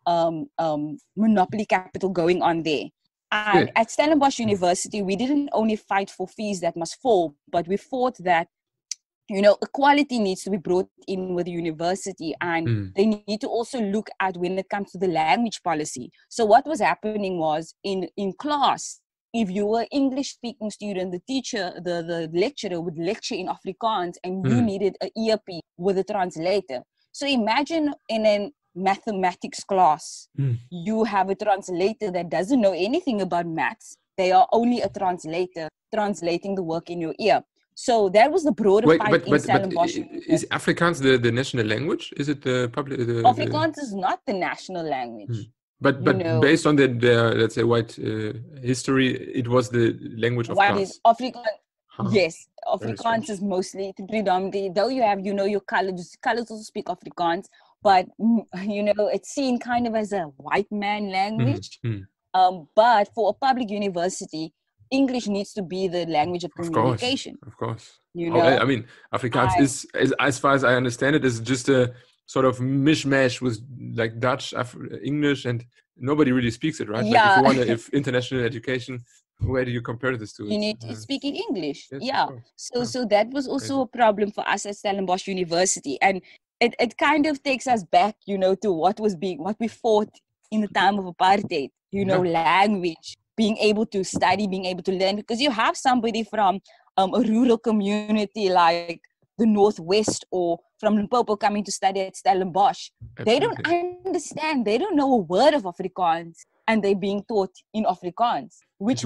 monopoly capital going on there. And at Stellenbosch University, we didn't only fight for fees that must fall, but we fought that, equality needs to be brought in with the university, and they need to also look at when it comes to the language policy. So what was happening was in class, if you were English speaking student, the teacher, the lecturer would lecture in Afrikaans, and you needed an earpiece with a translator. So imagine in a mathematics class, you have a translator that doesn't know anything about maths. They are only a translator translating the work in your ear. So that was the broader fight in Stellenbosch. Is Afrikaans the national language? Is it the public? Afrikaans is not the national language. But based on their let's say white history, it was the language of class. Afrikaans, yes, Afrikaans is mostly predominantly. Though you have your colors also speak Afrikaans, but it's seen kind of as a white man language. But for a public university, English needs to be the language of communication. Of course. I mean, Afrikaans is, as far as I understand it, is just a sort of mishmash with like Dutch, English, and nobody really speaks it, right? Yeah. Like if international education, where do you compare this to? You need to speak in English. Yes, yeah. So that was also a problem for us at Stellenbosch University. And it kind of takes us back, to what we fought in the time of apartheid, language, being able to study, being able to learn, because you have somebody from a rural community like the Northwest or from Limpopo coming to study at Stellenbosch. They don't understand. They don't know a word of Afrikaans, and they're being taught in Afrikaans, which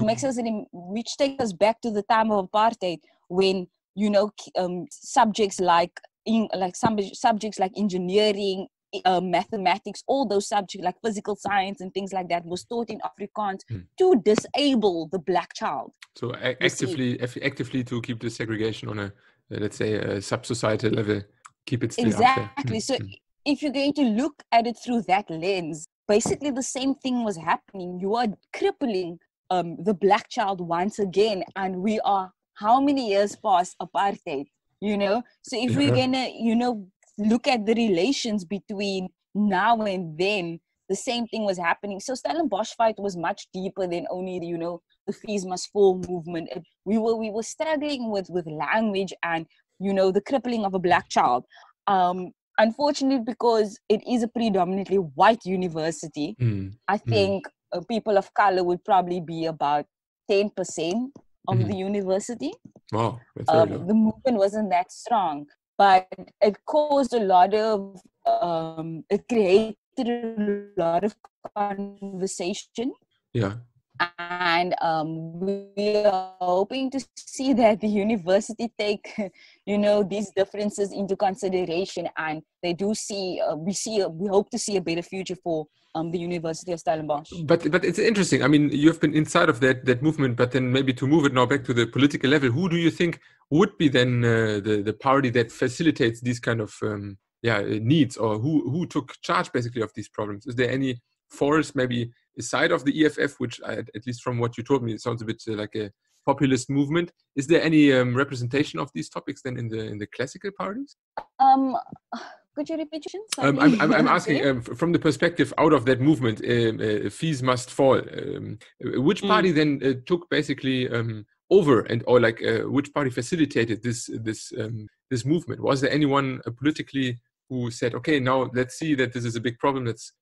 takes us back to the time of apartheid when, subjects like like some subjects like engineering, mathematics, all those subjects like physical science and things like that was taught in Afrikaans to disable the black child. So actively to keep the segregation on a, let's say, a sub-societal level, keep it still exactly. up there. So if you're going to look at it through that lens, basically the same thing was happening. You are crippling the black child once again, and we are how many years past apartheid, you know? So if we're gonna, you know, look at the relations between now and then, the same thing was happening. So Stellenbosch fight was much deeper than only, you know, the Fees Must Fall movement. We were struggling with language and, you know, the crippling of a black child. Unfortunately, because it is a predominantly white university, I think people of color would probably be about 10% of the university. Wow, that's very low. The movement wasn't that strong, but it caused a lot of, it created a lot of conversation. Yeah. And we are hoping to see that the university take, you know, these differences into consideration, and they do see, we hope to see a better future for the University of Stellenbosch. But it's interesting. I mean, you've been inside of that movement, but then maybe to move it now back to the political level, who do you think would be then the party that facilitates these kind of needs, or who took charge basically of these problems? Is there any force maybe aside of the EFF, which at least from what you told me, it sounds a bit like a populist movement? Is there any representation of these topics then in the classical parties? Could you repeat your question? I'm asking from the perspective out of that movement, Fees Must Fall. Which party then took basically over, and or like which party facilitated this movement? Was there anyone politically who said, okay, now let's see that this is a big problem, let's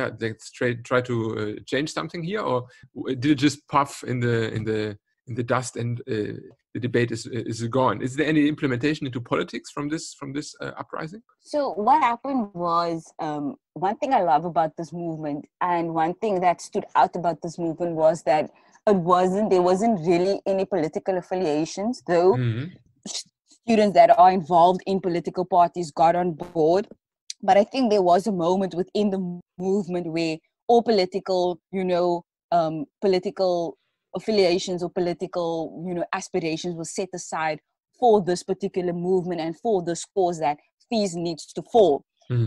try to change something here, or did it just puff in the dust and the debate is gone? Is there any implementation into politics from this uprising? So what happened was, one thing I love about this movement, and one thing that stood out about this movement, was that there wasn't really any political affiliations, though. Students that are involved in political parties got on board. But I think there was a moment within the movement where all political, you know, political affiliations or political, you know, aspirations were set aside for this particular movement and for this cause that Fees needs to fall.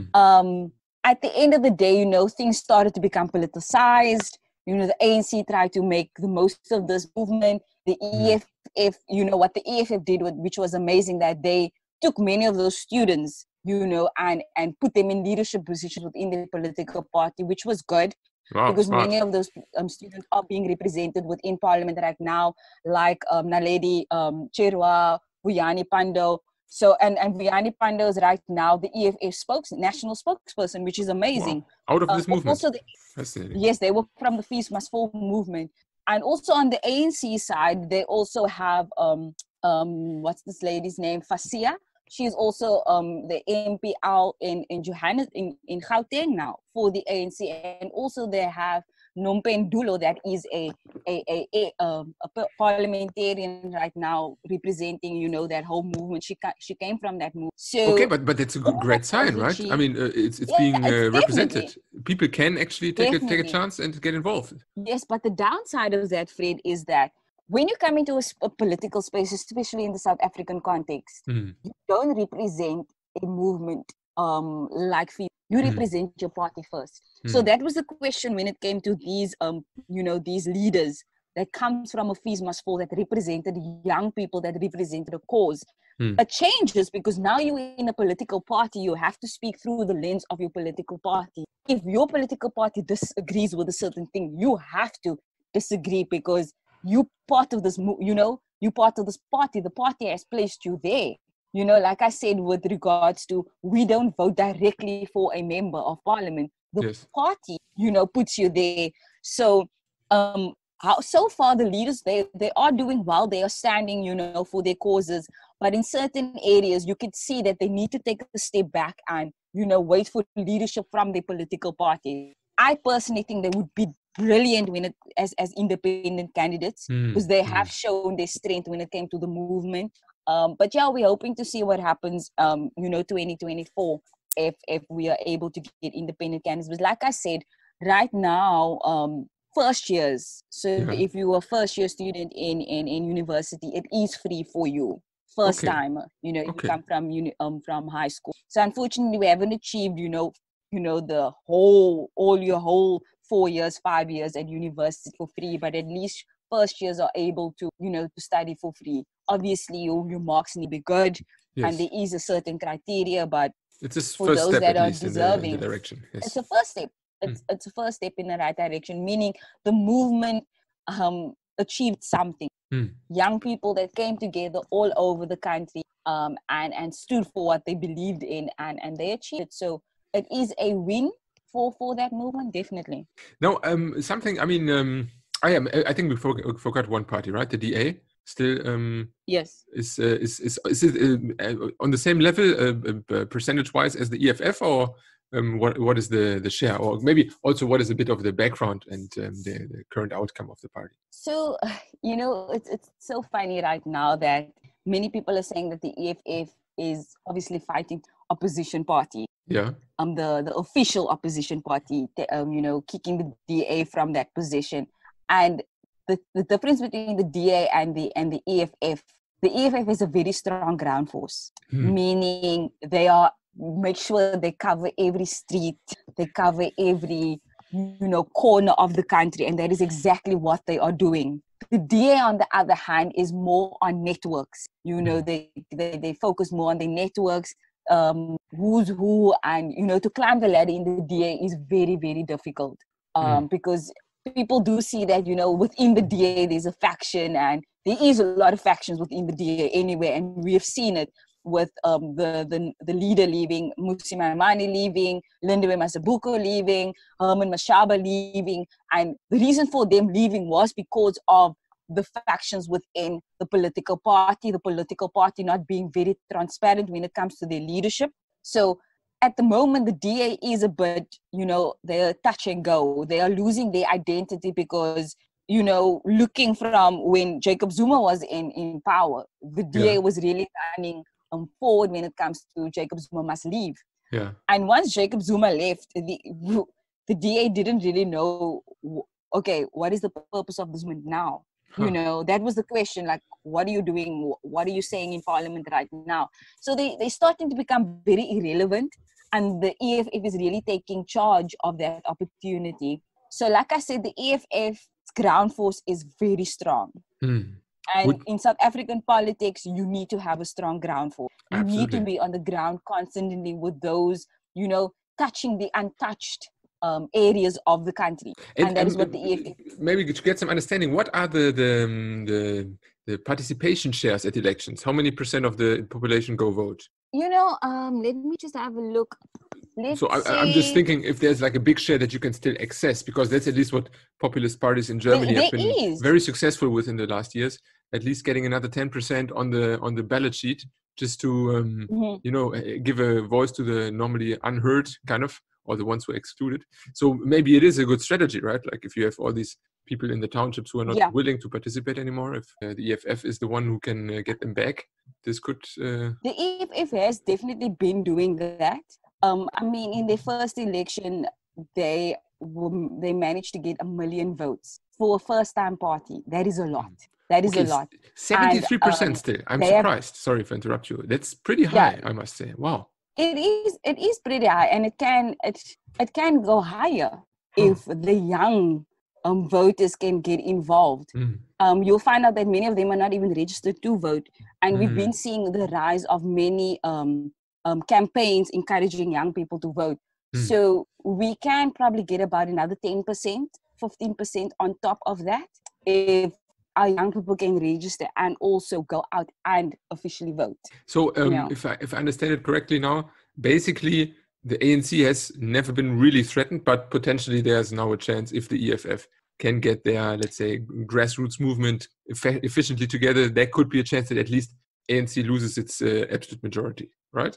At the end of the day, you know, things started to become politicized. You know, the ANC tried to make the most of this movement. The EFF, you know, what the EFF did, which was amazing, that they took many of those students, you know, and put them in leadership positions within the political party, which was good. Wow, because smart. Many of those students are being represented within parliament right now, like Naledi Cherwa, Vuyani Pando. So, and Vuyani Pando is right now the EFF national spokesperson, which is amazing. Wow. Out of this movement. Also yes, they were from the Fees Must Fall movement. And also on the ANC side, they also have, what's this lady's name? Fasia. She's also the MPL in Gauteng now for the ANC. And also they have Nompe Ndulo, that is a parliamentarian right now representing, you know, that whole movement. She came from that movement. So, okay, but that's a great sign, right? I mean, it's being represented. Definitely. People can actually take a chance and get involved. Yes, but the downside of that, Fred, is that when you come into a political space, especially in the South African context, you don't represent a movement like FEE. You represent your party first. So that was the question when it came to these, you know, these leaders that comes from a Fees Must Fall, that represented young people, that represented a cause. It changes because now you're in a political party. You have to speak through the lens of your political party. If your political party disagrees with a certain thing, you have to disagree because you part of this, you know, you part of this party. The party has placed you there. You know, like I said, with regards to, we don't vote directly for a member of parliament. The party, you know, puts you there. So, so far the leaders, they are doing well. They are standing, you know, for their causes. But in certain areas, you could see that they need to take a step back and, you know, wait for leadership from their political party. I personally think they would be brilliant when as independent candidates because they have shown their strength when it came to the movement. But yeah, we're hoping to see what happens, 2024, if we are able to get independent candidates. But like I said, right now, first years. So if you were a first year student in university, it is free for you. First timer, if you come from high school. So unfortunately, we haven't achieved, your whole 4 years, 5 years at university for free. But at least first years are able to, to study for free. Obviously, your marks need to be good, and there is a certain criteria, but it's a for first those step that at are least deserving, in the direction. Yes. It's a first step. It's a first step in the right direction, meaning the movement achieved something. Young people that came together all over the country and stood for what they believed in, and they achieved it. So it is a win for that movement, definitely. Now, something, I mean, I think we forgot one party, right? The DA still yes. Is it on the same level percentage-wise as the EFF, or what is the share, or maybe also what is a bit of the background and the current outcome of the party? So, it's so funny right now that many people are saying that the EFF is obviously fighting opposition party. Yeah. The official opposition party, kicking the DA from that position. And the difference between the DA and the EFF, the EFF is a very strong ground force, meaning they make sure they cover every street, they cover every corner of the country, and that is exactly what they are doing. The DA, on the other hand, is more on networks. They focus more on the networks, who's who, and to climb the ladder in the DA is very, very difficult, because people do see that within the DA there's a faction, and there is a lot of factions within the DA anyway, and we have seen it with the leader leaving, Mmusi Maimane leaving, Lindiwe Mazibuko leaving, Herman Mashaba leaving, and the reason for them leaving was because of the factions within the political party not being very transparent when it comes to their leadership. So at the moment, the DA is a bit, they're touch and go. They are losing their identity because, looking from when Jacob Zuma was in power, the DA was really running forward when it comes to Jacob Zuma must leave. Yeah. And once Jacob Zuma left, the DA didn't really know, okay, what is the purpose of this movement now? That was the question, like, what are you doing? What are you saying in parliament right now? So they're starting to become very irrelevant, and the EFF is really taking charge of that opportunity. So like I said, the EFF's ground force is very strong. And in South African politics, you need to have a strong ground force. You need to be on the ground constantly with those, touching the untouched areas of the country, and that is what the EFF. Maybe to get some understanding, what are the participation shares at elections? How many % of the population go vote? Let me just have a look. I'm just thinking if there's like a big share that you can still access, because that's at least what populist parties in Germany have been very successful with in the last years. At least getting another 10% on the ballot sheet, just to give a voice to the normally unheard kind of, or the ones who are excluded. So maybe it is a good strategy, right? Like if you have all these people in the townships who are not willing to participate anymore, if the EFF is the one who can get them back, this could... The EFF has definitely been doing that. I mean, in their first election, they managed to get 1 million votes for a first-time party. That is a lot. That is a lot. 73% still. I'm surprised. Sorry if I interrupt you. That's pretty high, I must say. Wow. It is pretty high, and it can go higher if the young voters can get involved. You'll find out that many of them are not even registered to vote, and we've been seeing the rise of many campaigns encouraging young people to vote. So we can probably get about another 10%, 15% on top of that if our young people can register and also go out and officially vote. So if I understand it correctly now, basically the ANC has never been really threatened, but potentially there's now a chance if the EFF can get their, let's say, grassroots movement efficiently together, there could be a chance that at least ANC loses its absolute majority, right?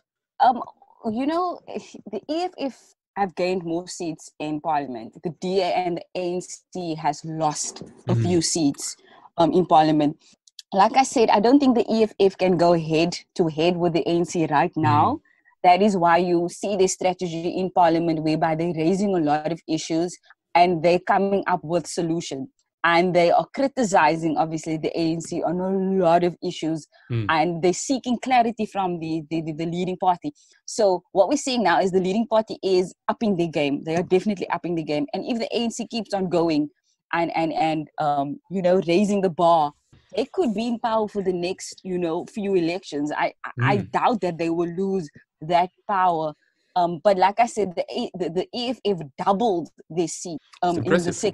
The EFF have gained more seats in parliament. The DA and the ANC has lost a few seats in parliament. like I said, I don't think the EFF can go head to head with the ANC right now. That is why you see the strategy in Parliament whereby they're raising a lot of issues and they're coming up with solutions. And they are criticizing, obviously, the ANC on a lot of issues. And they're seeking clarity from the leading party. So what we're seeing now is the leading party is upping the game. They are definitely upping the game. And if the ANC keeps on going and raising the bar, they could be in power for the next, few elections. I doubt that they will lose that power. But like I said, the EFF doubled their seat in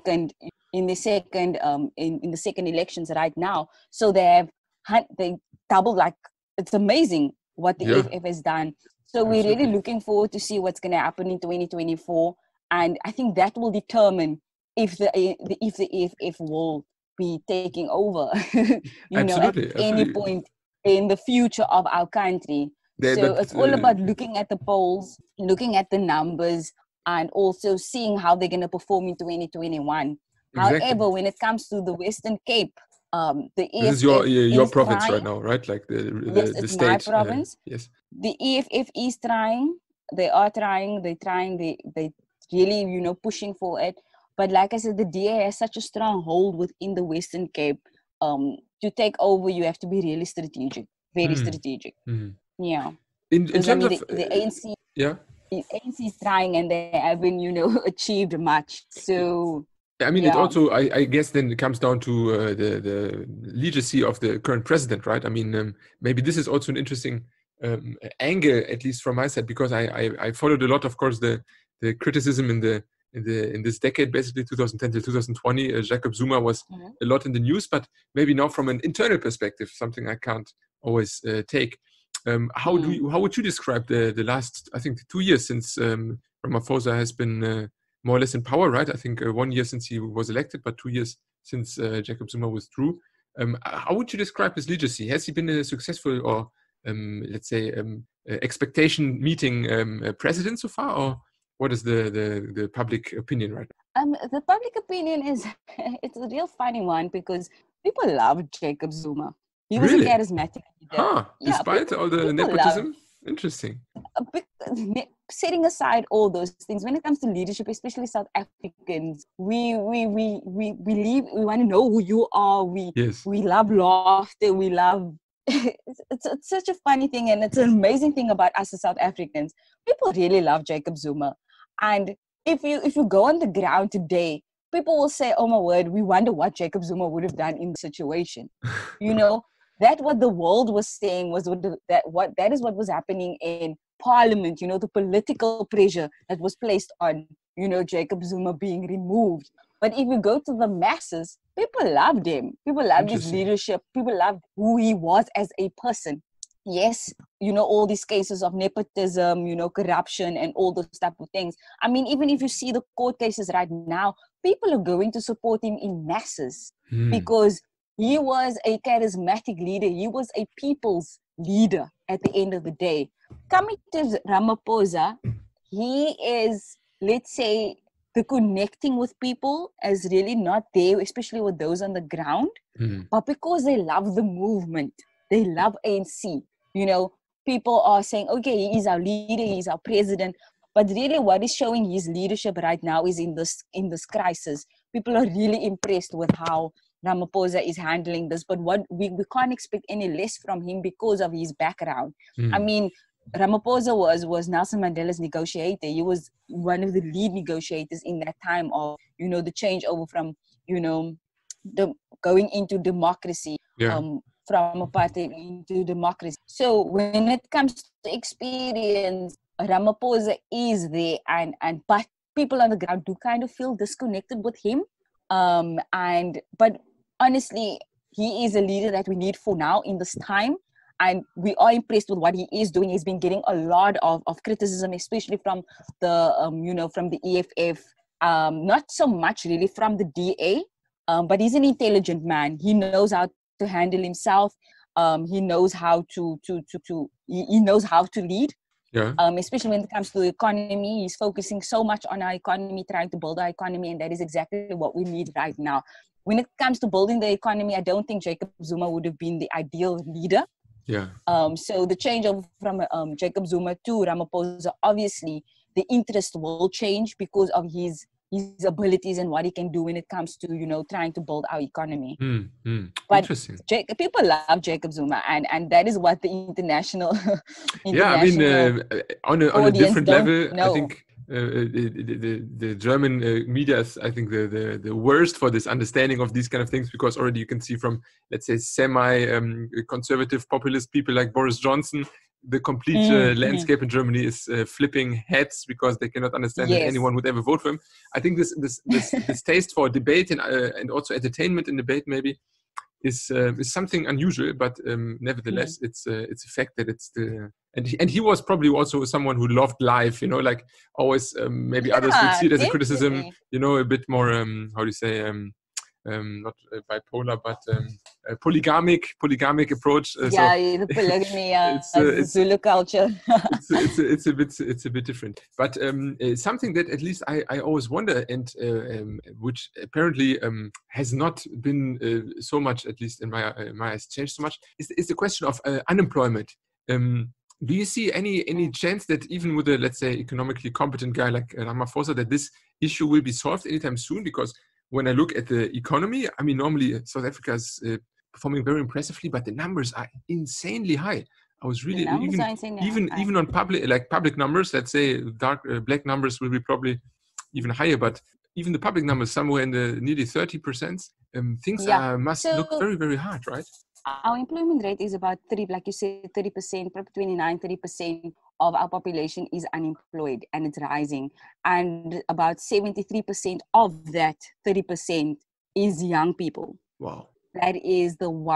the second elections right now. So they doubled. Like, it's amazing what the EFF has done. So we're really looking forward to see what's going to happen in 2024, and I think that will determine if the EFF will be taking over, at any point in the future of our country. It's all about looking at the polls, looking at the numbers, and also seeing how they're going to perform in 2021. Exactly. However, when it comes to the Western Cape, the EFF this is your province right now, right? Like the it's state. My province. Yes. The EFF is trying. They are trying. They're trying. They really, pushing for it. But like I said, the DA has such a strong hold within the Western Cape. To take over, you have to be really strategic, very strategic. Yeah. In terms of the ANC, the ANC is trying, and they haven't, achieved much. So I mean, it also, I guess, then it comes down to the legacy of the current president, right? I mean, maybe this is also an interesting angle, at least from my side, because I followed a lot, of course, the criticism in this decade, basically 2010 to 2020. Jacob Zuma was a lot in the news, but maybe now from an internal perspective, something I can't always take. How would you describe the last, I think, 2 years since Ramaphosa has been more or less in power, right? I think 1 year since he was elected, but 2 years since Jacob Zuma withdrew. How would you describe his legacy? Has he been a successful or, let's say, expectation meeting president so far, or what is the public opinion right now? The public opinion is, it's a real funny one because people love Jacob Zuma. He was a charismatic leader. Despite all the nepotism? Interesting. Setting aside all those things, when it comes to leadership, especially South Africans, we want to know who you are. We love laughter. We love. It's such a funny thing, and it's an amazing thing about us as South Africans. People really love Jacob Zuma, and if you go on the ground today, people will say, "Oh my word, we wonder what Jacob Zuma would have done in the situation." That what the world was saying was that is what was happening in Parliament. The political pressure that was placed on Jacob Zuma being removed. But if you go to the masses, people loved him. People loved his leadership. People loved who he was as a person. Yes, all these cases of nepotism, corruption and all those type of things. I mean, even if you see the court cases right now, people are going to support him in masses because he was a charismatic leader. He was a people's leader at the end of the day. Coming to Ramaphosa, he is, let's say, the connecting with people is really not there, especially with those on the ground. But because they love the movement, they love ANC. People are saying, okay, he is our leader, he is our president. But really what is showing his leadership right now is in this crisis. People are really impressed with how Ramaphosa is handling this, but what we can't expect any less from him because of his background. I mean, Ramaphosa was Nelson Mandela's negotiator. He was one of the lead negotiators in that time of, the change over from, the going into democracy, from apartheid into democracy. So when it comes to experience, Ramaphosa is there, but people on the ground do kind of feel disconnected with him. But honestly, he is a leader that we need for now in this time. And we are impressed with what he is doing. He's been getting a lot of criticism, especially from the, from the EFF. Not so much really from the DA, but he's an intelligent man. He knows how to handle himself. He knows how he knows how to lead. Yeah. Especially when it comes to the economy. He's focusing so much on our economy, trying to build our economy, and that is exactly what we need right now. when it comes to building the economy, I don't think Jacob Zuma would have been the ideal leader. Yeah. So the change from Jacob Zuma to Ramaphosa, obviously the interest will change because of his abilities and what he can do when it comes to, trying to build our economy. But interesting. People love Jacob Zuma, and that is what the international yeah, I mean, on a different level, I think the German media is, I think, the worst for this understanding of these kind of things, because already you can see from, let's say, semi-conservative populist people like Boris Johnson, the complete landscape in Germany is flipping heads because they cannot understand that anyone would ever vote for him. I think this taste for debate and also entertainment in debate maybe is something unusual, but nevertheless it's a fact that it's the and he was probably also someone who loved life, like always maybe others would see it as a criticism, a bit more how do you say not bipolar, but polygamic approach. The polygamy, it's Zulu culture. it's a bit different. But something that at least I always wonder, and which apparently has not been so much, at least in my eyes, changed so much, is the question of unemployment. Do you see any chance that even with a, let's say, economically competent guy like Ramaphosa, that this issue will be solved anytime soon? Because when I look at the economy, I mean, normally South Africa is performing very impressively, but the numbers are insanely high. I was really even on public numbers. Let's say black numbers will be probably even higher, but even the public numbers somewhere in the nearly 30%. Things must look very, very hard, right? Our employment rate is about 30%, probably 29, 30% of our population is unemployed, and it's rising. And about 73% of that 30% is young people. Wow. That is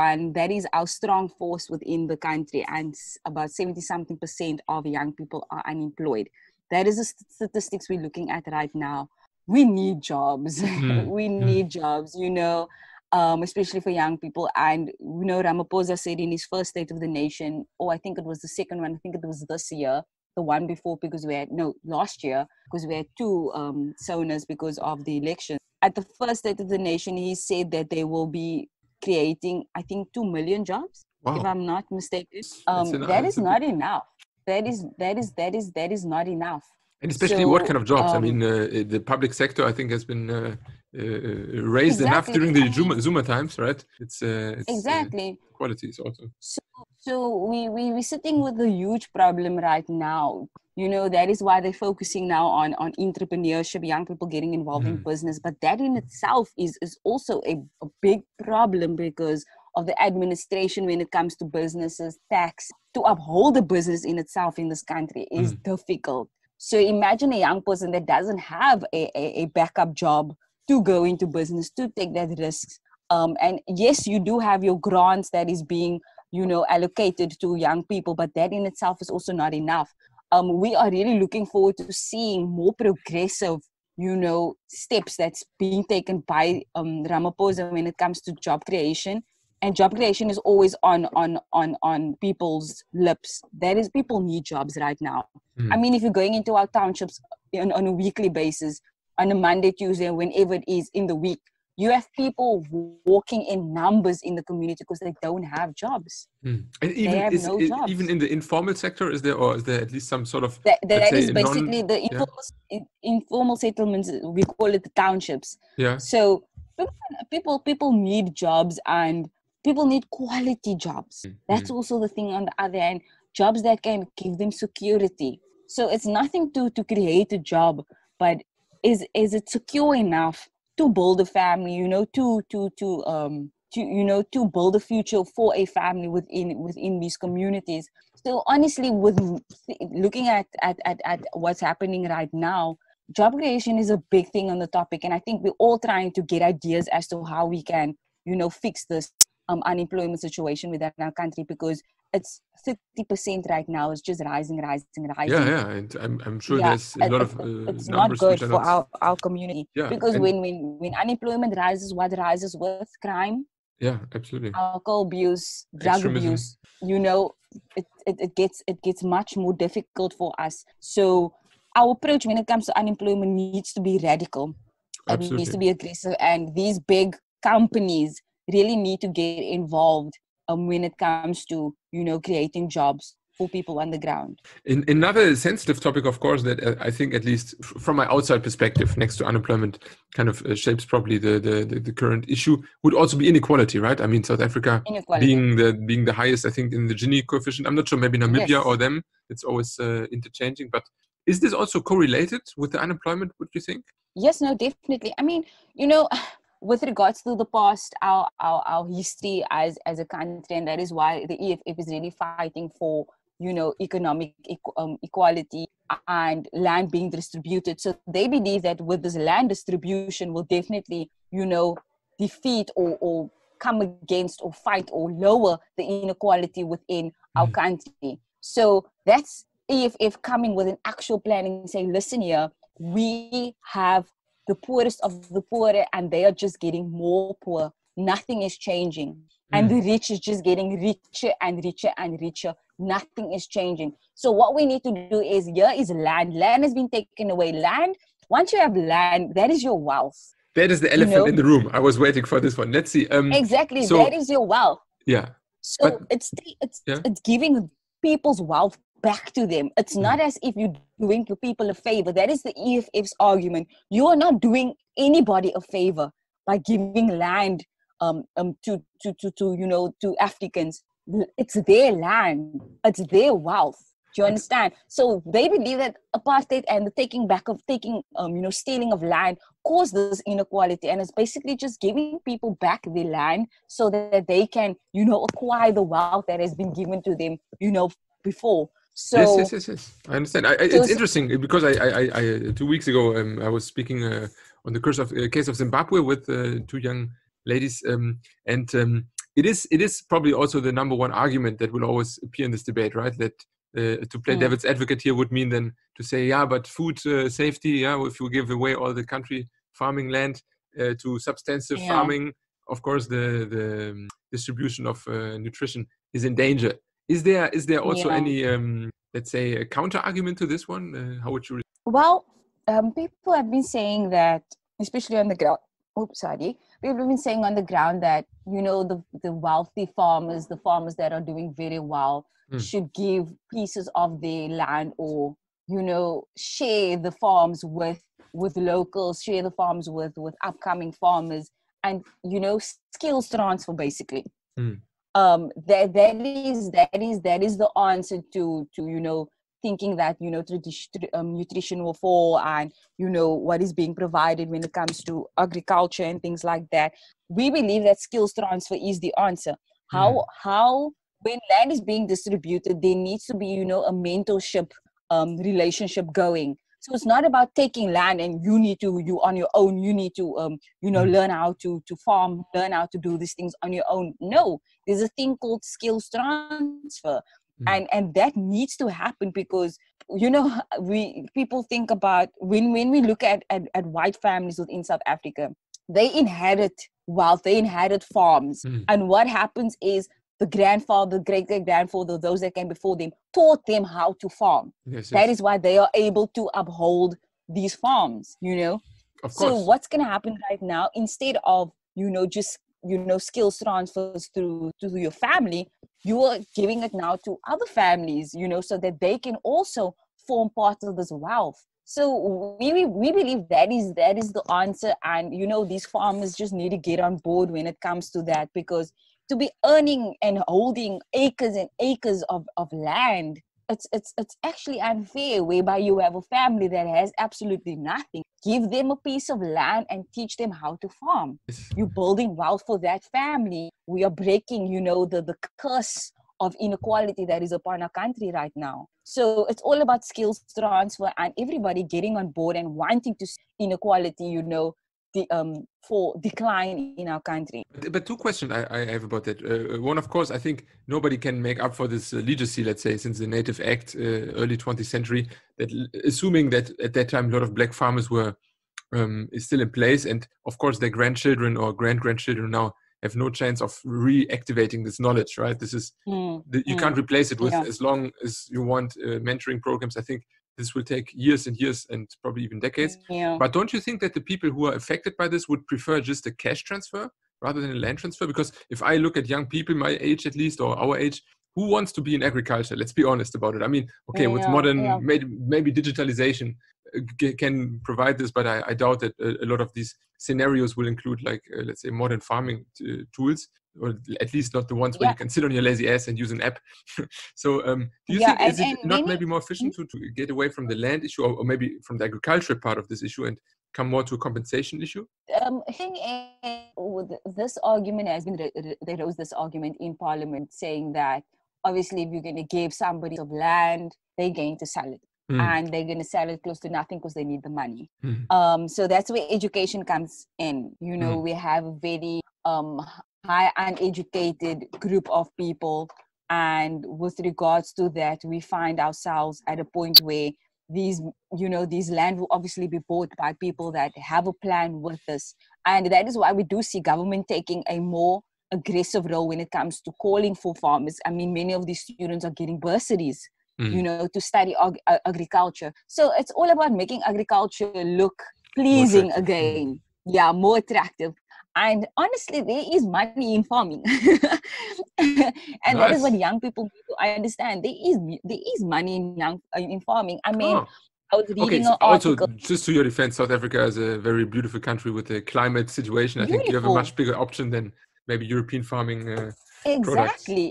our strong force within the country. And about 70-something% of young people are unemployed. That is the statistics we're looking at right now. We need jobs. We need jobs, especially for young people. And, Ramaphosa said in his first State of the Nation, I think it was the second one, I think it was this year, the one before, last year, because we had two sonas because of the election. At the first State of the Nation, he said that they will be creating, I think, 2 million jobs, if I'm not mistaken. That is not enough. That is not enough. And especially what kind of jobs? I mean, the public sector, I think, has been raised enough during the Zuma times, right? It's exactly qualities also. So we're sitting with a huge problem right now. That is why they're focusing now on entrepreneurship, young people getting involved in business. But that in itself is also a big problem because of the administration when it comes to businesses, tax. To uphold the business in itself in this country is difficult. So imagine a young person that doesn't have a backup job to go into business, to take that risk. And yes, you do have your grants that is being, allocated to young people, but that in itself is also not enough. We are really looking forward to seeing more progressive, steps that's being taken by Ramaphosa when it comes to job creation. And job creation is always on people's lips. That is, people need jobs right now. I mean, if you're going into our townships on a weekly basis, on a Monday, Tuesday, whenever it is in the week, you have people walking in numbers in the community because they don't have jobs. And even jobs. Even in the informal sector, is there at least some sort of that is basically the informal settlements? We call it the townships. Yeah. So people need jobs, and people need quality jobs. That's also the thing on the other hand, jobs that can give them security. So it's nothing to create a job, but is it secure enough to build a family, to build a future for a family within these communities. So honestly, with looking at what's happening right now, job creation is a big thing on the topic, and I think we're all trying to get ideas as to how we can, fix this unemployment situation within our country, because it's 30% right now. It's just rising. Yeah, and I'm sure there's a lot of it's numbers not good for our community. Yeah, because when unemployment rises, what rises with? Crime. Yeah, absolutely. Alcohol abuse, drug abuse. It gets much more difficult for us. So our approach when it comes to unemployment needs to be radical. It needs to be aggressive, and these big companies really need to get involved when it comes to, creating jobs for people on the ground. Another sensitive topic, of course, that I think, at least from my outside perspective, next to unemployment, kind of shapes probably the current issue, would also be inequality, right? I mean, South Africa being the highest, I think, in the Gini coefficient. I'm not sure, maybe Namibia or them. It's always interchanging. But is this also correlated with the unemployment, would you think? Yes, no, definitely. I mean, with regards to the past, our history as a country, and that is why the EFF is really fighting for, economic equality and land being distributed. So they believe that with this land distribution will definitely, defeat or come against or fight or lower the inequality within our country. So that's EFF coming with an actual plan and saying, listen here, we have the poorest of the poor and they are just getting more poor. Nothing is changing. And the rich is just getting richer and richer and richer. Nothing is changing. So what we need to do is, here is land. Land has been taken away. Land, once you have land, that is your wealth. That is the elephant in the room. I was waiting for this one. Let's see. Exactly. So, that is your wealth. Yeah. So it's giving people's wealth back to them. It's not as if you're doing the people a favor. That is the EFF's argument. You are not doing anybody a favor by giving land to Africans. It's their land. It's their wealth. Do you understand? So they believe that apartheid and the stealing of land caused this inequality, and it's basically just giving people back their land so that they can, acquire the wealth that has been given to them, before. So yes. I understand. It's interesting because I 2 weeks ago I was speaking on the case of Zimbabwe with 2 young ladies, and it is probably also the number one argument that will always appear in this debate, right? That to play devil's advocate here would mean then to say, but food safety, if you give away all the country farming land to substantive farming, of course the distribution of nutrition is in danger. Is there also any, let's say, a counter argument to this one? How would you? Well, people have been saying that, especially on the ground. People have been saying on the ground that, the wealthy farmers, the farmers that are doing very well, should give pieces of their land or, share the farms with locals, share the farms with upcoming farmers, and, skills transfer basically. That is the answer to thinking that nutrition will fall and what is being provided when it comes to agriculture and things like that. We believe that skills transfer is the answer. How when land is being distributed, there needs to be a mentorship relationship going. So it's not about taking land and you on your own, you need to, learn how to farm, learn how to do these things on your own. No, there's a thing called skills transfer. And that needs to happen because, people think about when we look at white families within South Africa, they inherit wealth, they inherit farms. And what happens is the grandfather, great-great-grandfather, those that came before them, taught them how to farm. That is why they are able to uphold these farms, Of course. So what's going to happen right now, instead of, just, skills transfers to your family, you are giving it now to other families, so that they can also form part of this wealth. So we believe that is the answer. And, these farmers just need to get on board when it comes to that, because to be earning and holding acres and acres of land, it's actually unfair, whereby you have a family that has absolutely nothing. Give them a piece of land and teach them how to farm. You're building wealth for that family. We are breaking, the curse of inequality that is upon our country right now. So it's all about skills transfer and everybody getting on board and wanting to see inequality, for decline in our country. But 2 questions I have about that. One, of course, I think nobody can make up for this legacy, let's say, since the Native Act, early 20th century, that assuming that at that time a lot of black farmers were is still in place, and of course their grandchildren or great-grandchildren now have no chance of reactivating this knowledge, right? This is you can't replace it with as long as you want mentoring programs. I think this will take years and years and probably even decades. But don't you think that the people who are affected by this would prefer just a cash transfer rather than a land transfer? Because if I look at young people, my age at least, or our age, who wants to be in agriculture? Let's be honest about it. I mean, okay, with modern, maybe digitalization can provide this, but I doubt that a lot of these scenarios will include, like, let's say, modern farming tools, or at least not the ones where you can sit on your lazy ass and use an app. So do you think, is it not maybe more efficient to get away from the land issue, or maybe from the agricultural part of this issue, and come more to a compensation issue? I think this argument has been, they rose this argument in Parliament, saying that obviously if you're going to give somebody of land, they're going to sell it. And they're going to sell it close to nothing because they need the money. So that's where education comes in. You know, we have a very high uneducated group of people. And with regards to that, we find ourselves at a point where these land will obviously be bought by people that have a plan with this. And that is why we do see government taking a more aggressive role when it comes to calling for farmers. I mean, many of these students are getting bursaries, to study agriculture. So it's all about making agriculture look pleasing again. Yeah, more attractive. And honestly, there is money in farming. And that is what young people need to understand. There is money in farming. I mean, I was reading an article. Also, just to your defense, South Africa is a very beautiful country with the climate situation. I think you have a much bigger option than maybe European farming Exactly.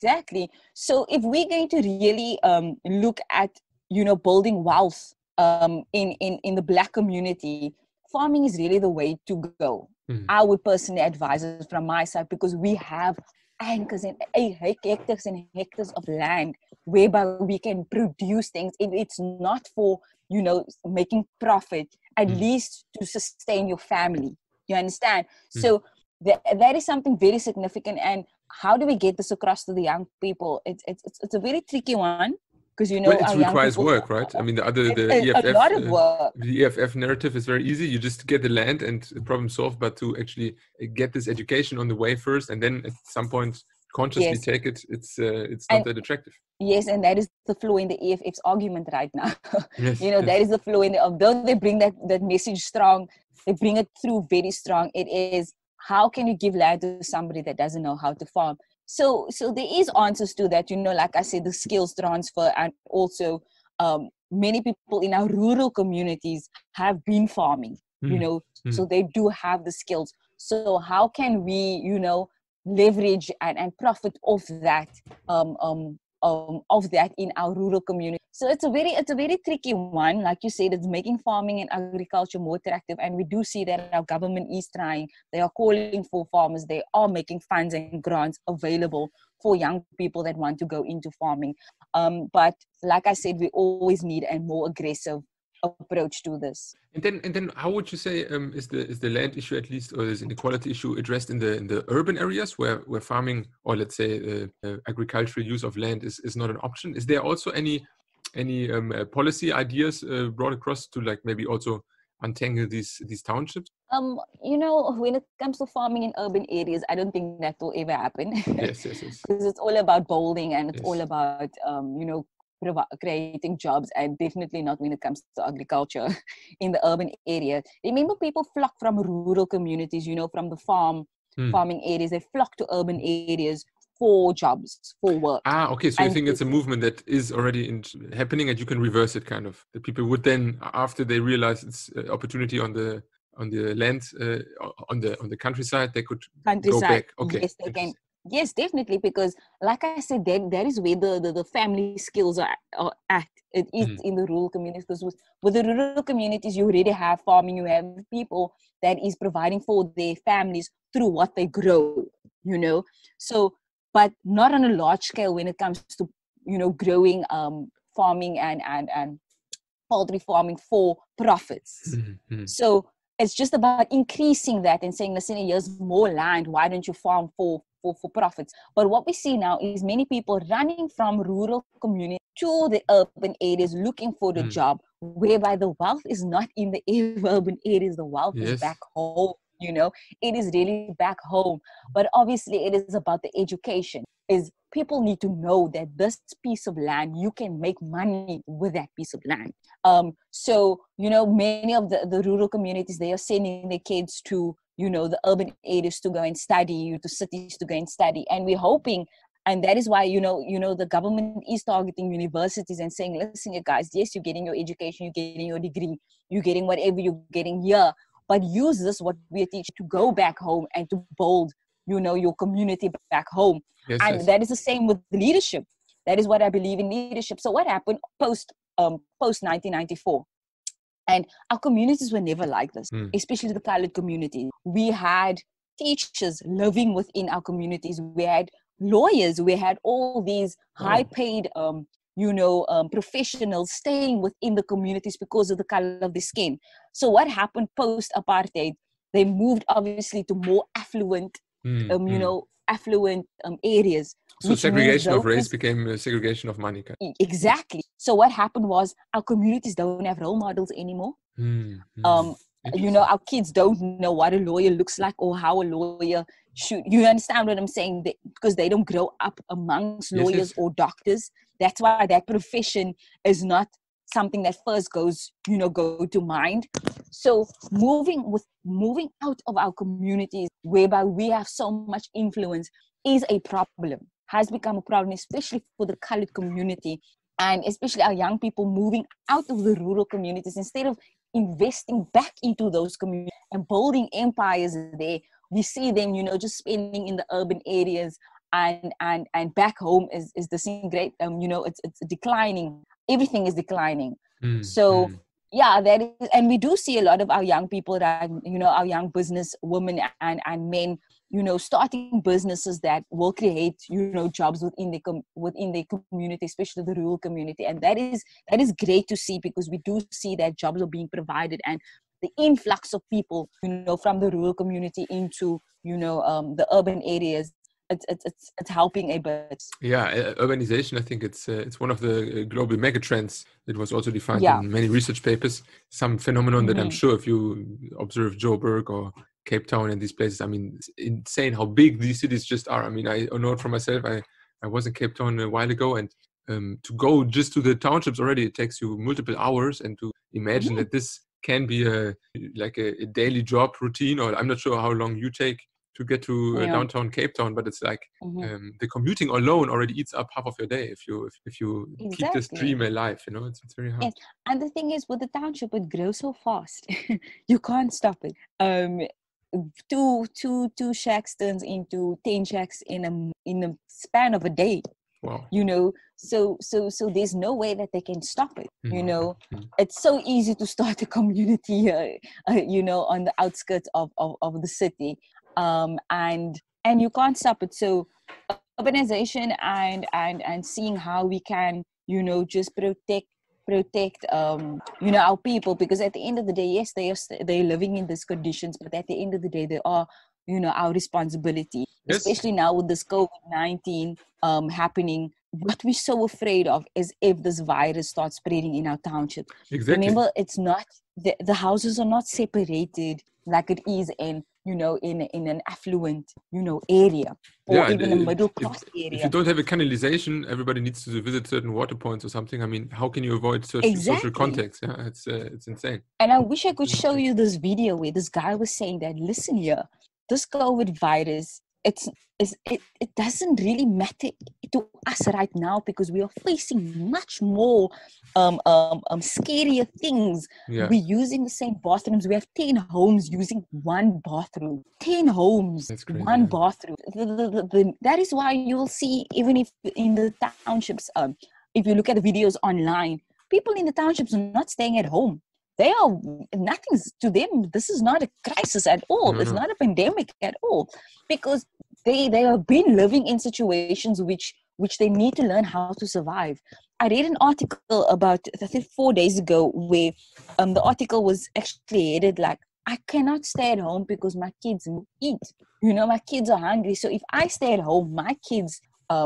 So if we're going to really look at, building wealth in the Black community, farming is really the way to go. I would personally advise it from my side, because we have hectares and hectares of land whereby we can produce things. It's not for, making profit, at least to sustain your family. You understand? So that is something very significant. And how do we get this across to the young people? It's a very tricky one. Because it requires work, right? I mean, the EFF, a lot of work. The EFF narrative is very easy. You just get the land and the problem solved. But to actually get this education on the way first, and then at some point consciously take it, it's not that attractive. Yes, and that is the flaw in the EFF's argument right now. That is the flaw in although they bring that message strong, they bring it through very strong. It is, how can you give land to somebody that doesn't know how to farm? So there is answers to that, like I said, the skills transfer, and also many people in our rural communities have been farming, so they do have the skills. So how can we, leverage and profit off that, of that in our rural community? So it's a very tricky one. Like you said, it's making farming and agriculture more attractive. And we do see that our government is trying. They are calling for farmers. They are making funds and grants available for young people that want to go into farming. But like I said, we always need a more aggressive approach to this. And then how would you say is the land issue, at least, or is inequality issue, addressed in the urban areas where farming, or let's say agricultural use of land is not an option? Is there also any policy ideas brought across to, like, maybe also untangle these townships? When it comes to farming in urban areas, I don't think that will ever happen. Yes. Because it's all about building, and it's all about creating jobs, and definitely not when it comes to agriculture in the urban area. Remember, people flock from rural communities, from the farming areas. They flock to urban areas for jobs, for work. Okay. So you think it's a movement that is already happening, and you can reverse it, kind of. The people would then, after they realize it's opportunity on the land, on the countryside, they could go back. Okay. Yes, they can. Yes, definitely, because like I said, that is where the family skills are at. It is in the rural communities, because with the rural communities, you already have farming. You have people that is providing for their families through what they grow, So, but not on a large scale when it comes to, growing farming and poultry farming for profits. So it's just about increasing that and saying, listen, here's more land. Why don't you farm for profits? But what we see now is many people running from rural communities to the urban areas looking for the job, whereby the wealth is not in the urban areas. The wealth is back home. It is really back home. But obviously it is about the education. Is people need to know that this piece of land, you can make money with that piece of land. So, many of the rural communities, they are sending their kids to, the urban areas to go and study, to cities to go and study. And we're hoping, and that is why, the government is targeting universities and saying, listen, you guys, yes, you're getting your education, you're getting your degree, you're getting whatever you're getting here, but use this, what we teach, to go back home and to build, your community back home. Yes, and yes. That is the same with leadership. That is what I believe in leadership. So what happened post 1994? And our communities were never like this, especially the colored community. We had teachers living within our communities. We had lawyers. We had all these high-paid, professionals staying within the communities because of the color of their skin. So what happened post-apartheid? They moved obviously to more affluent, areas. So segregation of race became a segregation of money. Exactly. So what happened was our communities don't have role models anymore. Our kids don't know what a lawyer looks like or how a lawyer should. You understand what I'm saying? Because they don't grow up amongst lawyers or doctors. That's why that profession is not something that first go to mind. So moving out of our communities, whereby we have so much influence, is a problem. Has become a problem, especially for the colored community, and especially our young people moving out of the rural communities. Instead of investing back into those communities and building empires there, we see them, just spending in the urban areas, and back home is disintegrating. It's declining. Everything is declining. Yeah, that is, and we do see a lot of our young people that, our young business women and men, starting businesses that will create, jobs within the community, especially the rural community. And that is great to see, because we do see that jobs are being provided, and the influx of people, from the rural community into, the urban areas. It's helping a bit. Yeah, urbanization, I think it's one of the global megatrends that was also defined in many research papers. Some phenomenon that I'm sure if you observe Joburg or Cape Town and these places, I mean, it's insane how big these cities just are. I mean, I know it for myself. I was in Cape Town a while ago, and to go just to the townships already, it takes you multiple hours. And to imagine that this can be a daily job routine, or I'm not sure how long you take to get to downtown Cape Town, but it's like the commuting alone already eats up half of your day if you keep this dream alive. It's very hard. Yes. And the thing is, with the township, it grows so fast. You can't stop it. Two shacks turns into 10 shacks in a span of a day. Wow. So there's no way that they can stop it. It's so easy to start a community on the outskirts of the city. And you can't stop it. So urbanization and seeing how we can, just protect our people, because at the end of the day, yes, they're living in these conditions, but at the end of the day, they are, our responsibility. Yes. Especially now with this COVID-19 happening. What we're so afraid of is if this virus starts spreading in our township. Exactly. Remember, it's not the houses are not separated like it is in an affluent area, or even a middle class area. If you don't have a canalization, everybody needs to visit certain water points or something. I mean, how can you avoid social context? Yeah, it's insane. And I wish I could show you this video where this guy was saying that, listen here, this COVID virus, it doesn't really matter to us right now, because we are facing much more scarier things. Yeah. We're using the same bathrooms. We have 10 homes using one bathroom. 10 homes, crazy, one bathroom. That is why you'll see, even if in the townships, if you look at the videos online, people in the townships are not staying at home. Nothing's to them. This is not a crisis at all. It's not a pandemic at all, because they have been living in situations which they need to learn how to survive. I read an article about, I think 4 days ago, where the article was actually headed like, I cannot stay at home because my kids eat. My kids are hungry. So if I stay at home, my kids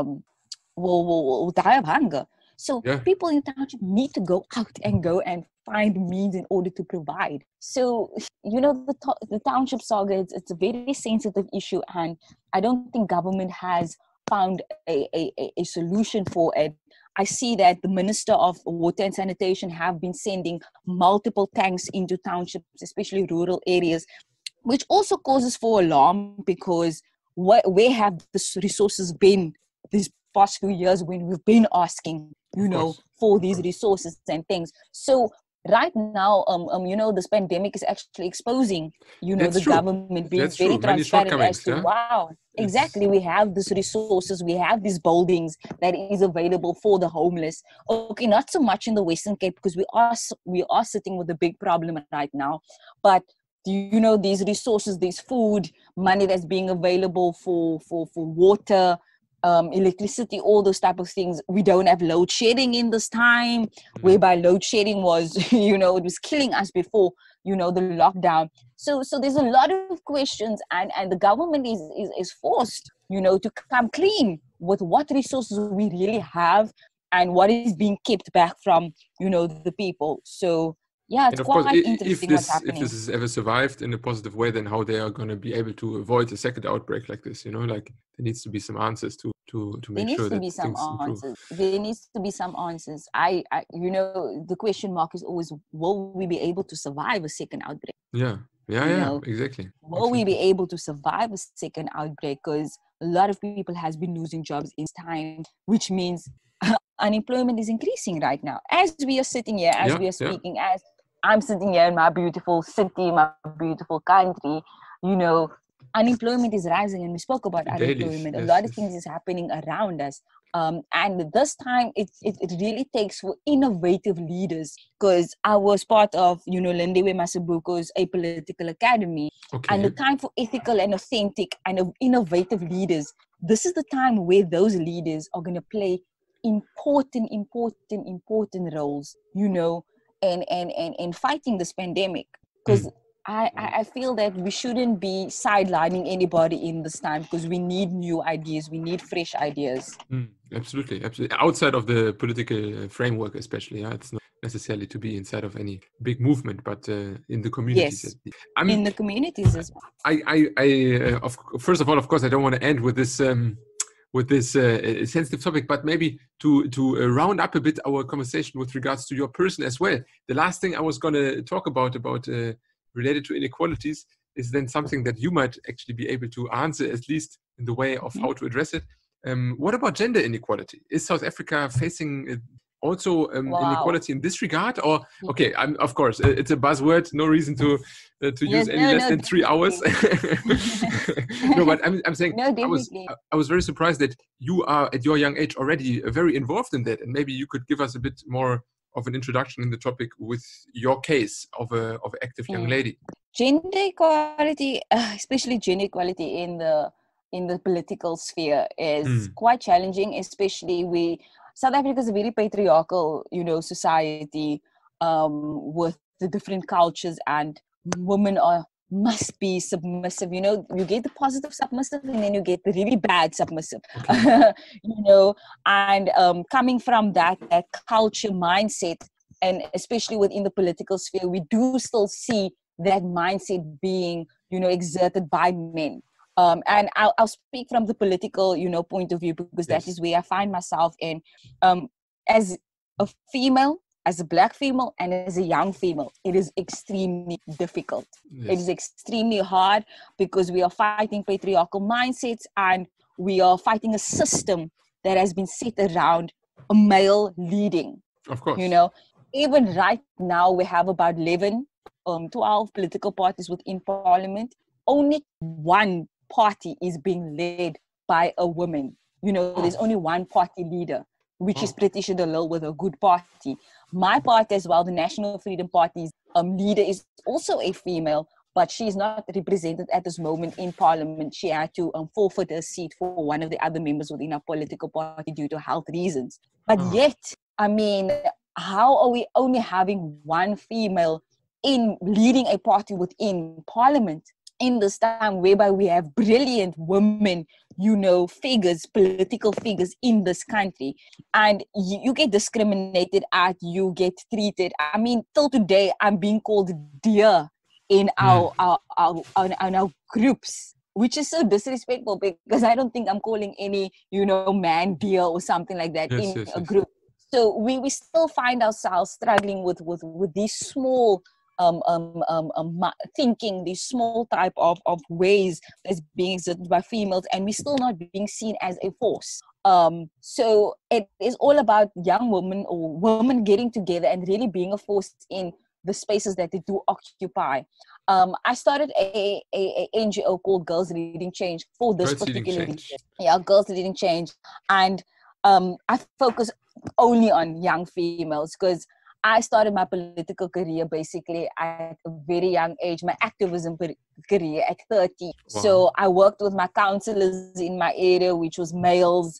will die of hunger. So people in township need to go out and find means in order to provide. So, the township saga, it's a very sensitive issue, and I don't think government has found a solution for it. I see that the Minister of Water and Sanitation have been sending multiple tanks into townships, especially rural areas, which also causes for alarm, because where have the resources been these past few years when we've been asking, for these resources and things? So right now, this pandemic is actually exposing, That's the true. government being That's very true. Many transparent as shortcomings, to, yeah? wow, exactly, we have these resources, we have these buildings that is available for the homeless. Okay, not so much in the Western Cape, because we are sitting with a big problem right now, but these resources, this food, money that's being available for water, electricity, all those type of things. We don't have load shedding in this time, whereby load shedding was, it was killing us before, the lockdown. So there's a lot of questions, and the government is forced, to come clean with what resources we really have and what is being kept back from, the people. So yeah, it's And of course, quite if interesting what's this happening. is ever survived in a positive way, then how they are going to be able to avoid a second outbreak like this? Like there needs to be some answers to make sure that things improve. There needs to be some answers. The question mark is always: will we be able to survive a second outbreak? Exactly. Will we be able to survive a second outbreak? Because a lot of people has been losing jobs in time, which means unemployment is increasing right now. As we are sitting here, as we are speaking, as I'm sitting here in my beautiful city, my beautiful country, unemployment is rising, and we spoke about unemployment. A lot of things is happening around us. And this time, it really takes for innovative leaders, because I was part of, Lindiwe Masabuko's Apolitical Academy. Okay. And the time for ethical and authentic and innovative leaders, this is the time where those leaders are going to play important roles, in fighting this pandemic. Because I feel that we shouldn't be sidelining anybody in this time, because we need new ideas, we need fresh ideas. Absolutely. Outside of the political framework, especially, it's not necessarily to be inside of any big movement, but in the communities. Yes, in the communities as well. First of all, of course, I don't want to end with this sensitive topic, but maybe to round up a bit our conversation with regards to your person as well. The last thing I was going to talk about related to inequalities is then something that you might actually be able to answer, at least in the way of how to address it. What about gender inequality? Is South Africa facing also inequality in this regard? Or okay, of course, it's a buzzword. No reason to use any less than 3 hours. No, but I'm saying I was very surprised that you are at your young age already very involved in that, and maybe you could give us a bit more of an introduction in the topic with your case of an active young lady. Gender equality, especially gender equality in the political sphere, is quite challenging. Especially South Africa is a very patriarchal, society, with the different cultures, and women must be submissive. You get the positive submissive, and then you get the really bad submissive. Okay. And coming from that culture mindset, and especially within the political sphere, we do still see that mindset being, exerted by men. And I'll speak from the political, point of view, because that is where I find myself in. As a female, as a Black female, and as a young female, it is extremely difficult. Yes. It is extremely hard, because we are fighting patriarchal mindsets, and we are fighting a system that has been set around a male leading. Of course. Even right now, we have about 12 political parties within parliament. Only one party is being led by a woman. There's only one party leader, which is Pretisha de Lille, with a good party. My party as well, the National Freedom Party's leader, is also a female, but she is not represented at this moment in parliament. She had to forfeit her seat for one of the other members within our political party due to health reasons. But yet, how are we only having one female in leading a party within parliament in this time, whereby we have brilliant women, figures, political figures in this country, and you get discriminated at, you get treated. Till today, I'm being called dear in our groups, which is so disrespectful, because I don't think I'm calling any, man dear or something like that in a group. So we still find ourselves struggling with these small thinking, these small type of ways that's being exerted by females, and we're still not being seen as a force. So it is all about young women or women getting together and really being a force in the spaces that they do occupy. I started a NGO called Girls Leading Change for this particular reason. Yeah, Girls Leading Change. And I focus only on young females because I started my political career basically at a very young age, my activism career at 30. Wow. So I worked with my counselors in my area, which was males.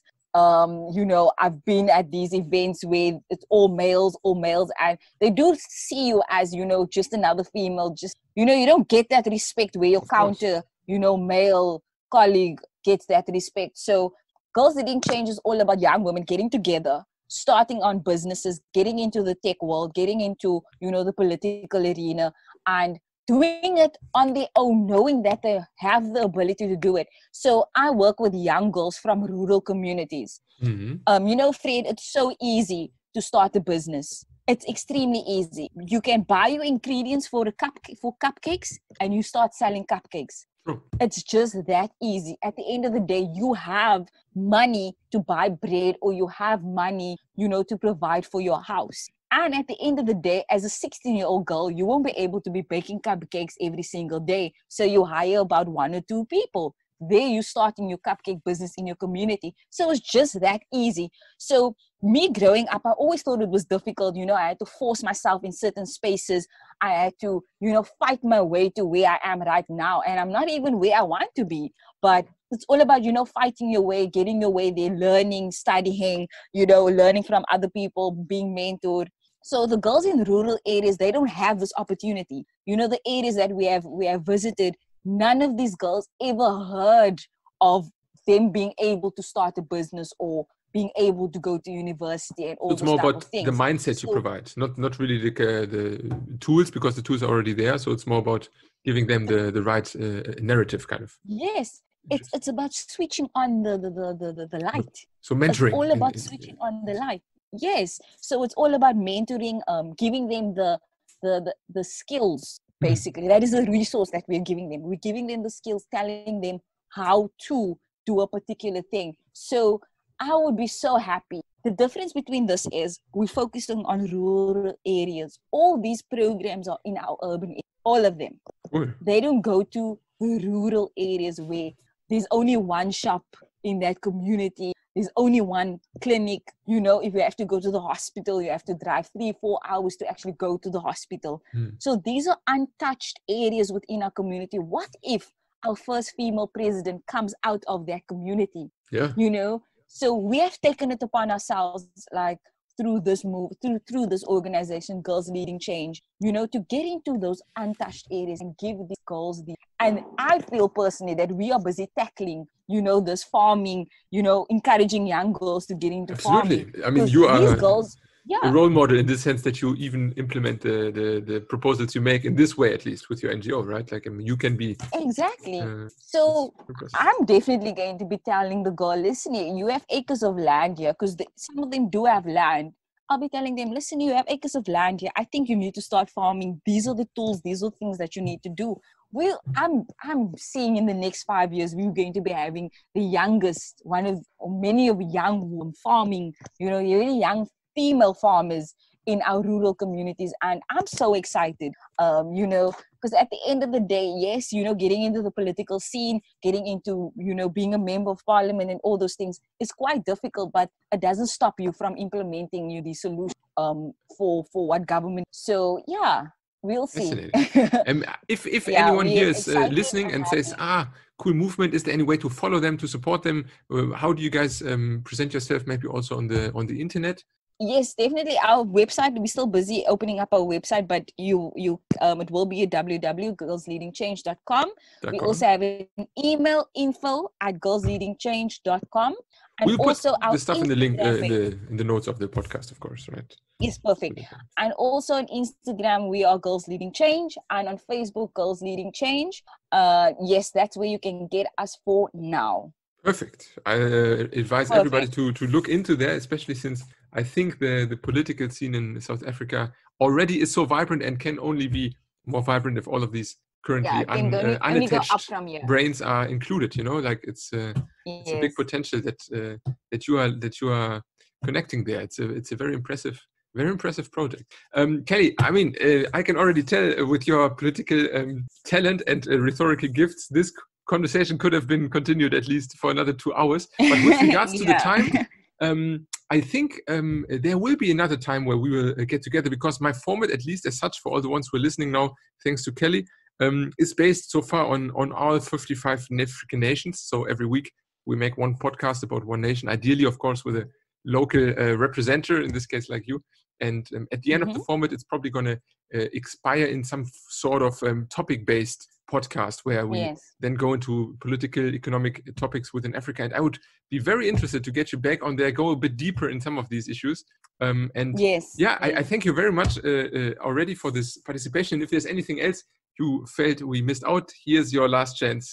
I've been at these events where it's all males, and they do see you as, just another female. Just, you don't get that respect where your counter, male colleague gets that respect. So Girls Leading Change is all about young women getting together, starting on businesses, getting into the tech world, getting into, the political arena, and doing it on their own, knowing that they have the ability to do it. So I work with young girls from rural communities. Mm-hmm. Fred, it's so easy to start a business. It's extremely easy. You can buy your ingredients for cupcakes and you start selling cupcakes. True. It's just that easy. At the end of the day, you have money to buy bread, or you have money, to provide for your house. And at the end of the day, as a 16-year-old girl, you won't be able to be baking cupcakes every single day. So you hire about 1 or 2 people. There you starting your cupcake business in your community. So it's just that easy. So me growing up, I always thought it was difficult. I had to force myself in certain spaces. I had to, fight my way to where I am right now. And I'm not even where I want to be. But it's all about, fighting your way, getting your way there, learning, studying, learning from other people, being mentored. So the girls in rural areas, they don't have this opportunity. The areas that we have visited, none of these girls ever heard of them being able to start a business or being able to go to university and all those type of things. It's more about the mindset you provide, not really the tools, because the tools are already there. So it's more about giving them the right narrative, kind of. Yes, it's about switching on the light. So mentoring. It's all about switching on the light. Yes, so it's all about mentoring, giving them the skills. Basically, that is a resource that we're giving them. We're giving them the skills, telling them how to do a particular thing. So I would be so happy. The difference between this is we're focusing on rural areas. All these programs are in our urban areas, all of them. They don't go to the rural areas where there's only one shop in that community. There's only one clinic. If you have to go to the hospital, you have to drive 3-4 hours to actually go to the hospital. So these are untouched areas within our community. What if our first female president comes out of that community? Yeah. So we have taken it upon ourselves, like through this move, through this organization, Girls Leading Change, to get into those untouched areas and give these girls and I feel personally that we are busy tackling, this farming, encouraging young girls to get into farming. Absolutely. I mean, you are a role model in the sense that you even implement the proposals you make in this way, at least with your NGO, right? Like, I mean, you can be... Exactly. So I'm definitely going to be telling the girl, listen, you have acres of land here, because some of them do have land. I'll be telling them, listen, you have acres of land here. I think you need to start farming. These are the tools. These are things that you need to do. Well, I'm seeing in the next 5 years, we're going to be having the youngest, many of young farming, really young female farmers in our rural communities. And I'm so excited, because at the end of the day, yes, getting into the political scene, getting into, being a member of parliament and all those things is quite difficult, but it doesn't stop you from implementing the solution for what government. So, yeah. We'll see. If anyone here is listening and says, cool movement, is there any way to follow them, to support them? How do you guys present yourself, maybe also on the internet? Yes, definitely. Our website, we're still busy opening up our website, but it will be at www.girlsleadingchange.com. We also have an email, info@girlsleadingchange.com. And we'll also put the stuff in the link in the notes of the podcast, of course, right? Yes, perfect. And also on Instagram, we are Girls Leading Change, and on Facebook, Girls Leading Change. Yes, that's where you can get us for now. Perfect. I advise everybody to look into that, especially since I think the political scene in South Africa already is so vibrant and can only be more vibrant if all of these currently only unattached go up from here. brains are included. You know, like it's a big potential that you are connecting there. It's a very impressive project. Kelly, I mean, I can already tell with your political talent and rhetorical gifts, this conversation could have been continued at least for another 2 hours. But with regards to the time, I think there will be another time where we will get together, because my format, at least as such, for all the ones who are listening now, thanks to Kelly, is based so far on all 55 African nations. So every week we make one podcast about one nation, ideally, of course, with a local representative, in this case like you. And at the end of the format, it's probably going to expire in some sort of topic-based podcast where we then go into political, economic topics within Africa. And I would be very interested to get you back on there, go a bit deeper in some of these issues. I thank you very much already for this participation. If there's anything else you felt we missed out, here's your last chance.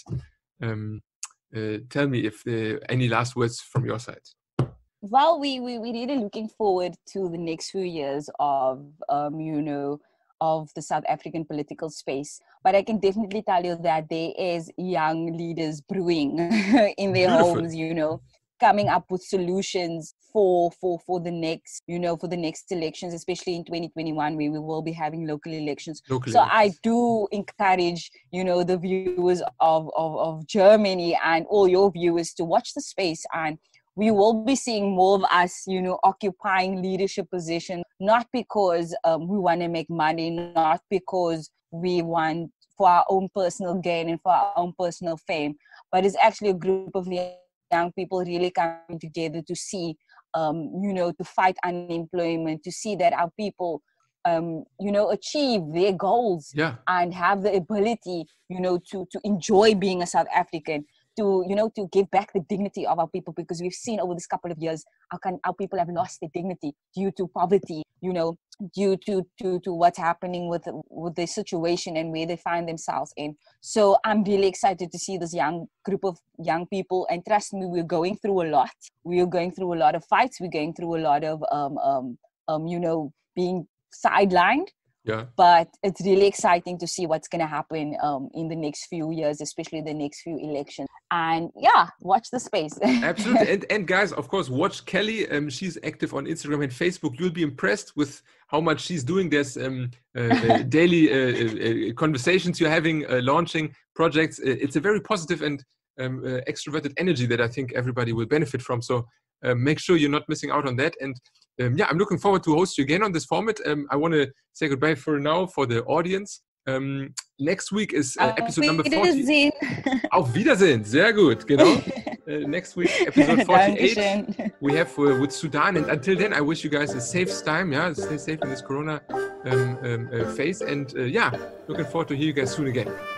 Tell me if any last words from your side. Well, we're really looking forward to the next few years of, of the South African political space. But I can definitely tell you that there is young leaders brewing in their homes, coming up with solutions for the next, for the next elections, especially in 2021, where we will be having local elections. I do encourage, the viewers of Germany and all your viewers to watch the space, and we will be seeing more of us, occupying leadership positions, not because we want to make money, not because we want for our own personal gain and for our own personal fame, but it's actually a group of young people really coming together to see, to fight unemployment, to see that our people, achieve their goals and have the ability, to enjoy being a South African. To give back the dignity of our people, because we've seen over this couple of years our people have lost their dignity due to poverty, due to what's happening with the situation and where they find themselves in. So I'm really excited to see this young group of young people, and trust me, we're going through a lot. We are going through a lot of fights. We're going through a lot of being sidelined. Yeah. But it's really exciting to see what's going to happen in the next few years, especially the next few elections. And watch the space. Absolutely. And guys, of course, watch Kelly. She's active on Instagram and Facebook. You'll be impressed with how much she's doing. There's daily conversations you're having, launching projects. It's a very positive and extroverted energy that I think everybody will benefit from. So make sure you're not missing out on that. And I'm looking forward to host you again on this format. I want to say goodbye for now for the audience. Next week is episode number 40. Auf Wiedersehen. Sehr gut, genau. Next week, episode 48, we have with Sudan. And until then, I wish you guys a safe time. Stay safe in this Corona phase. And looking forward to hear you guys soon again.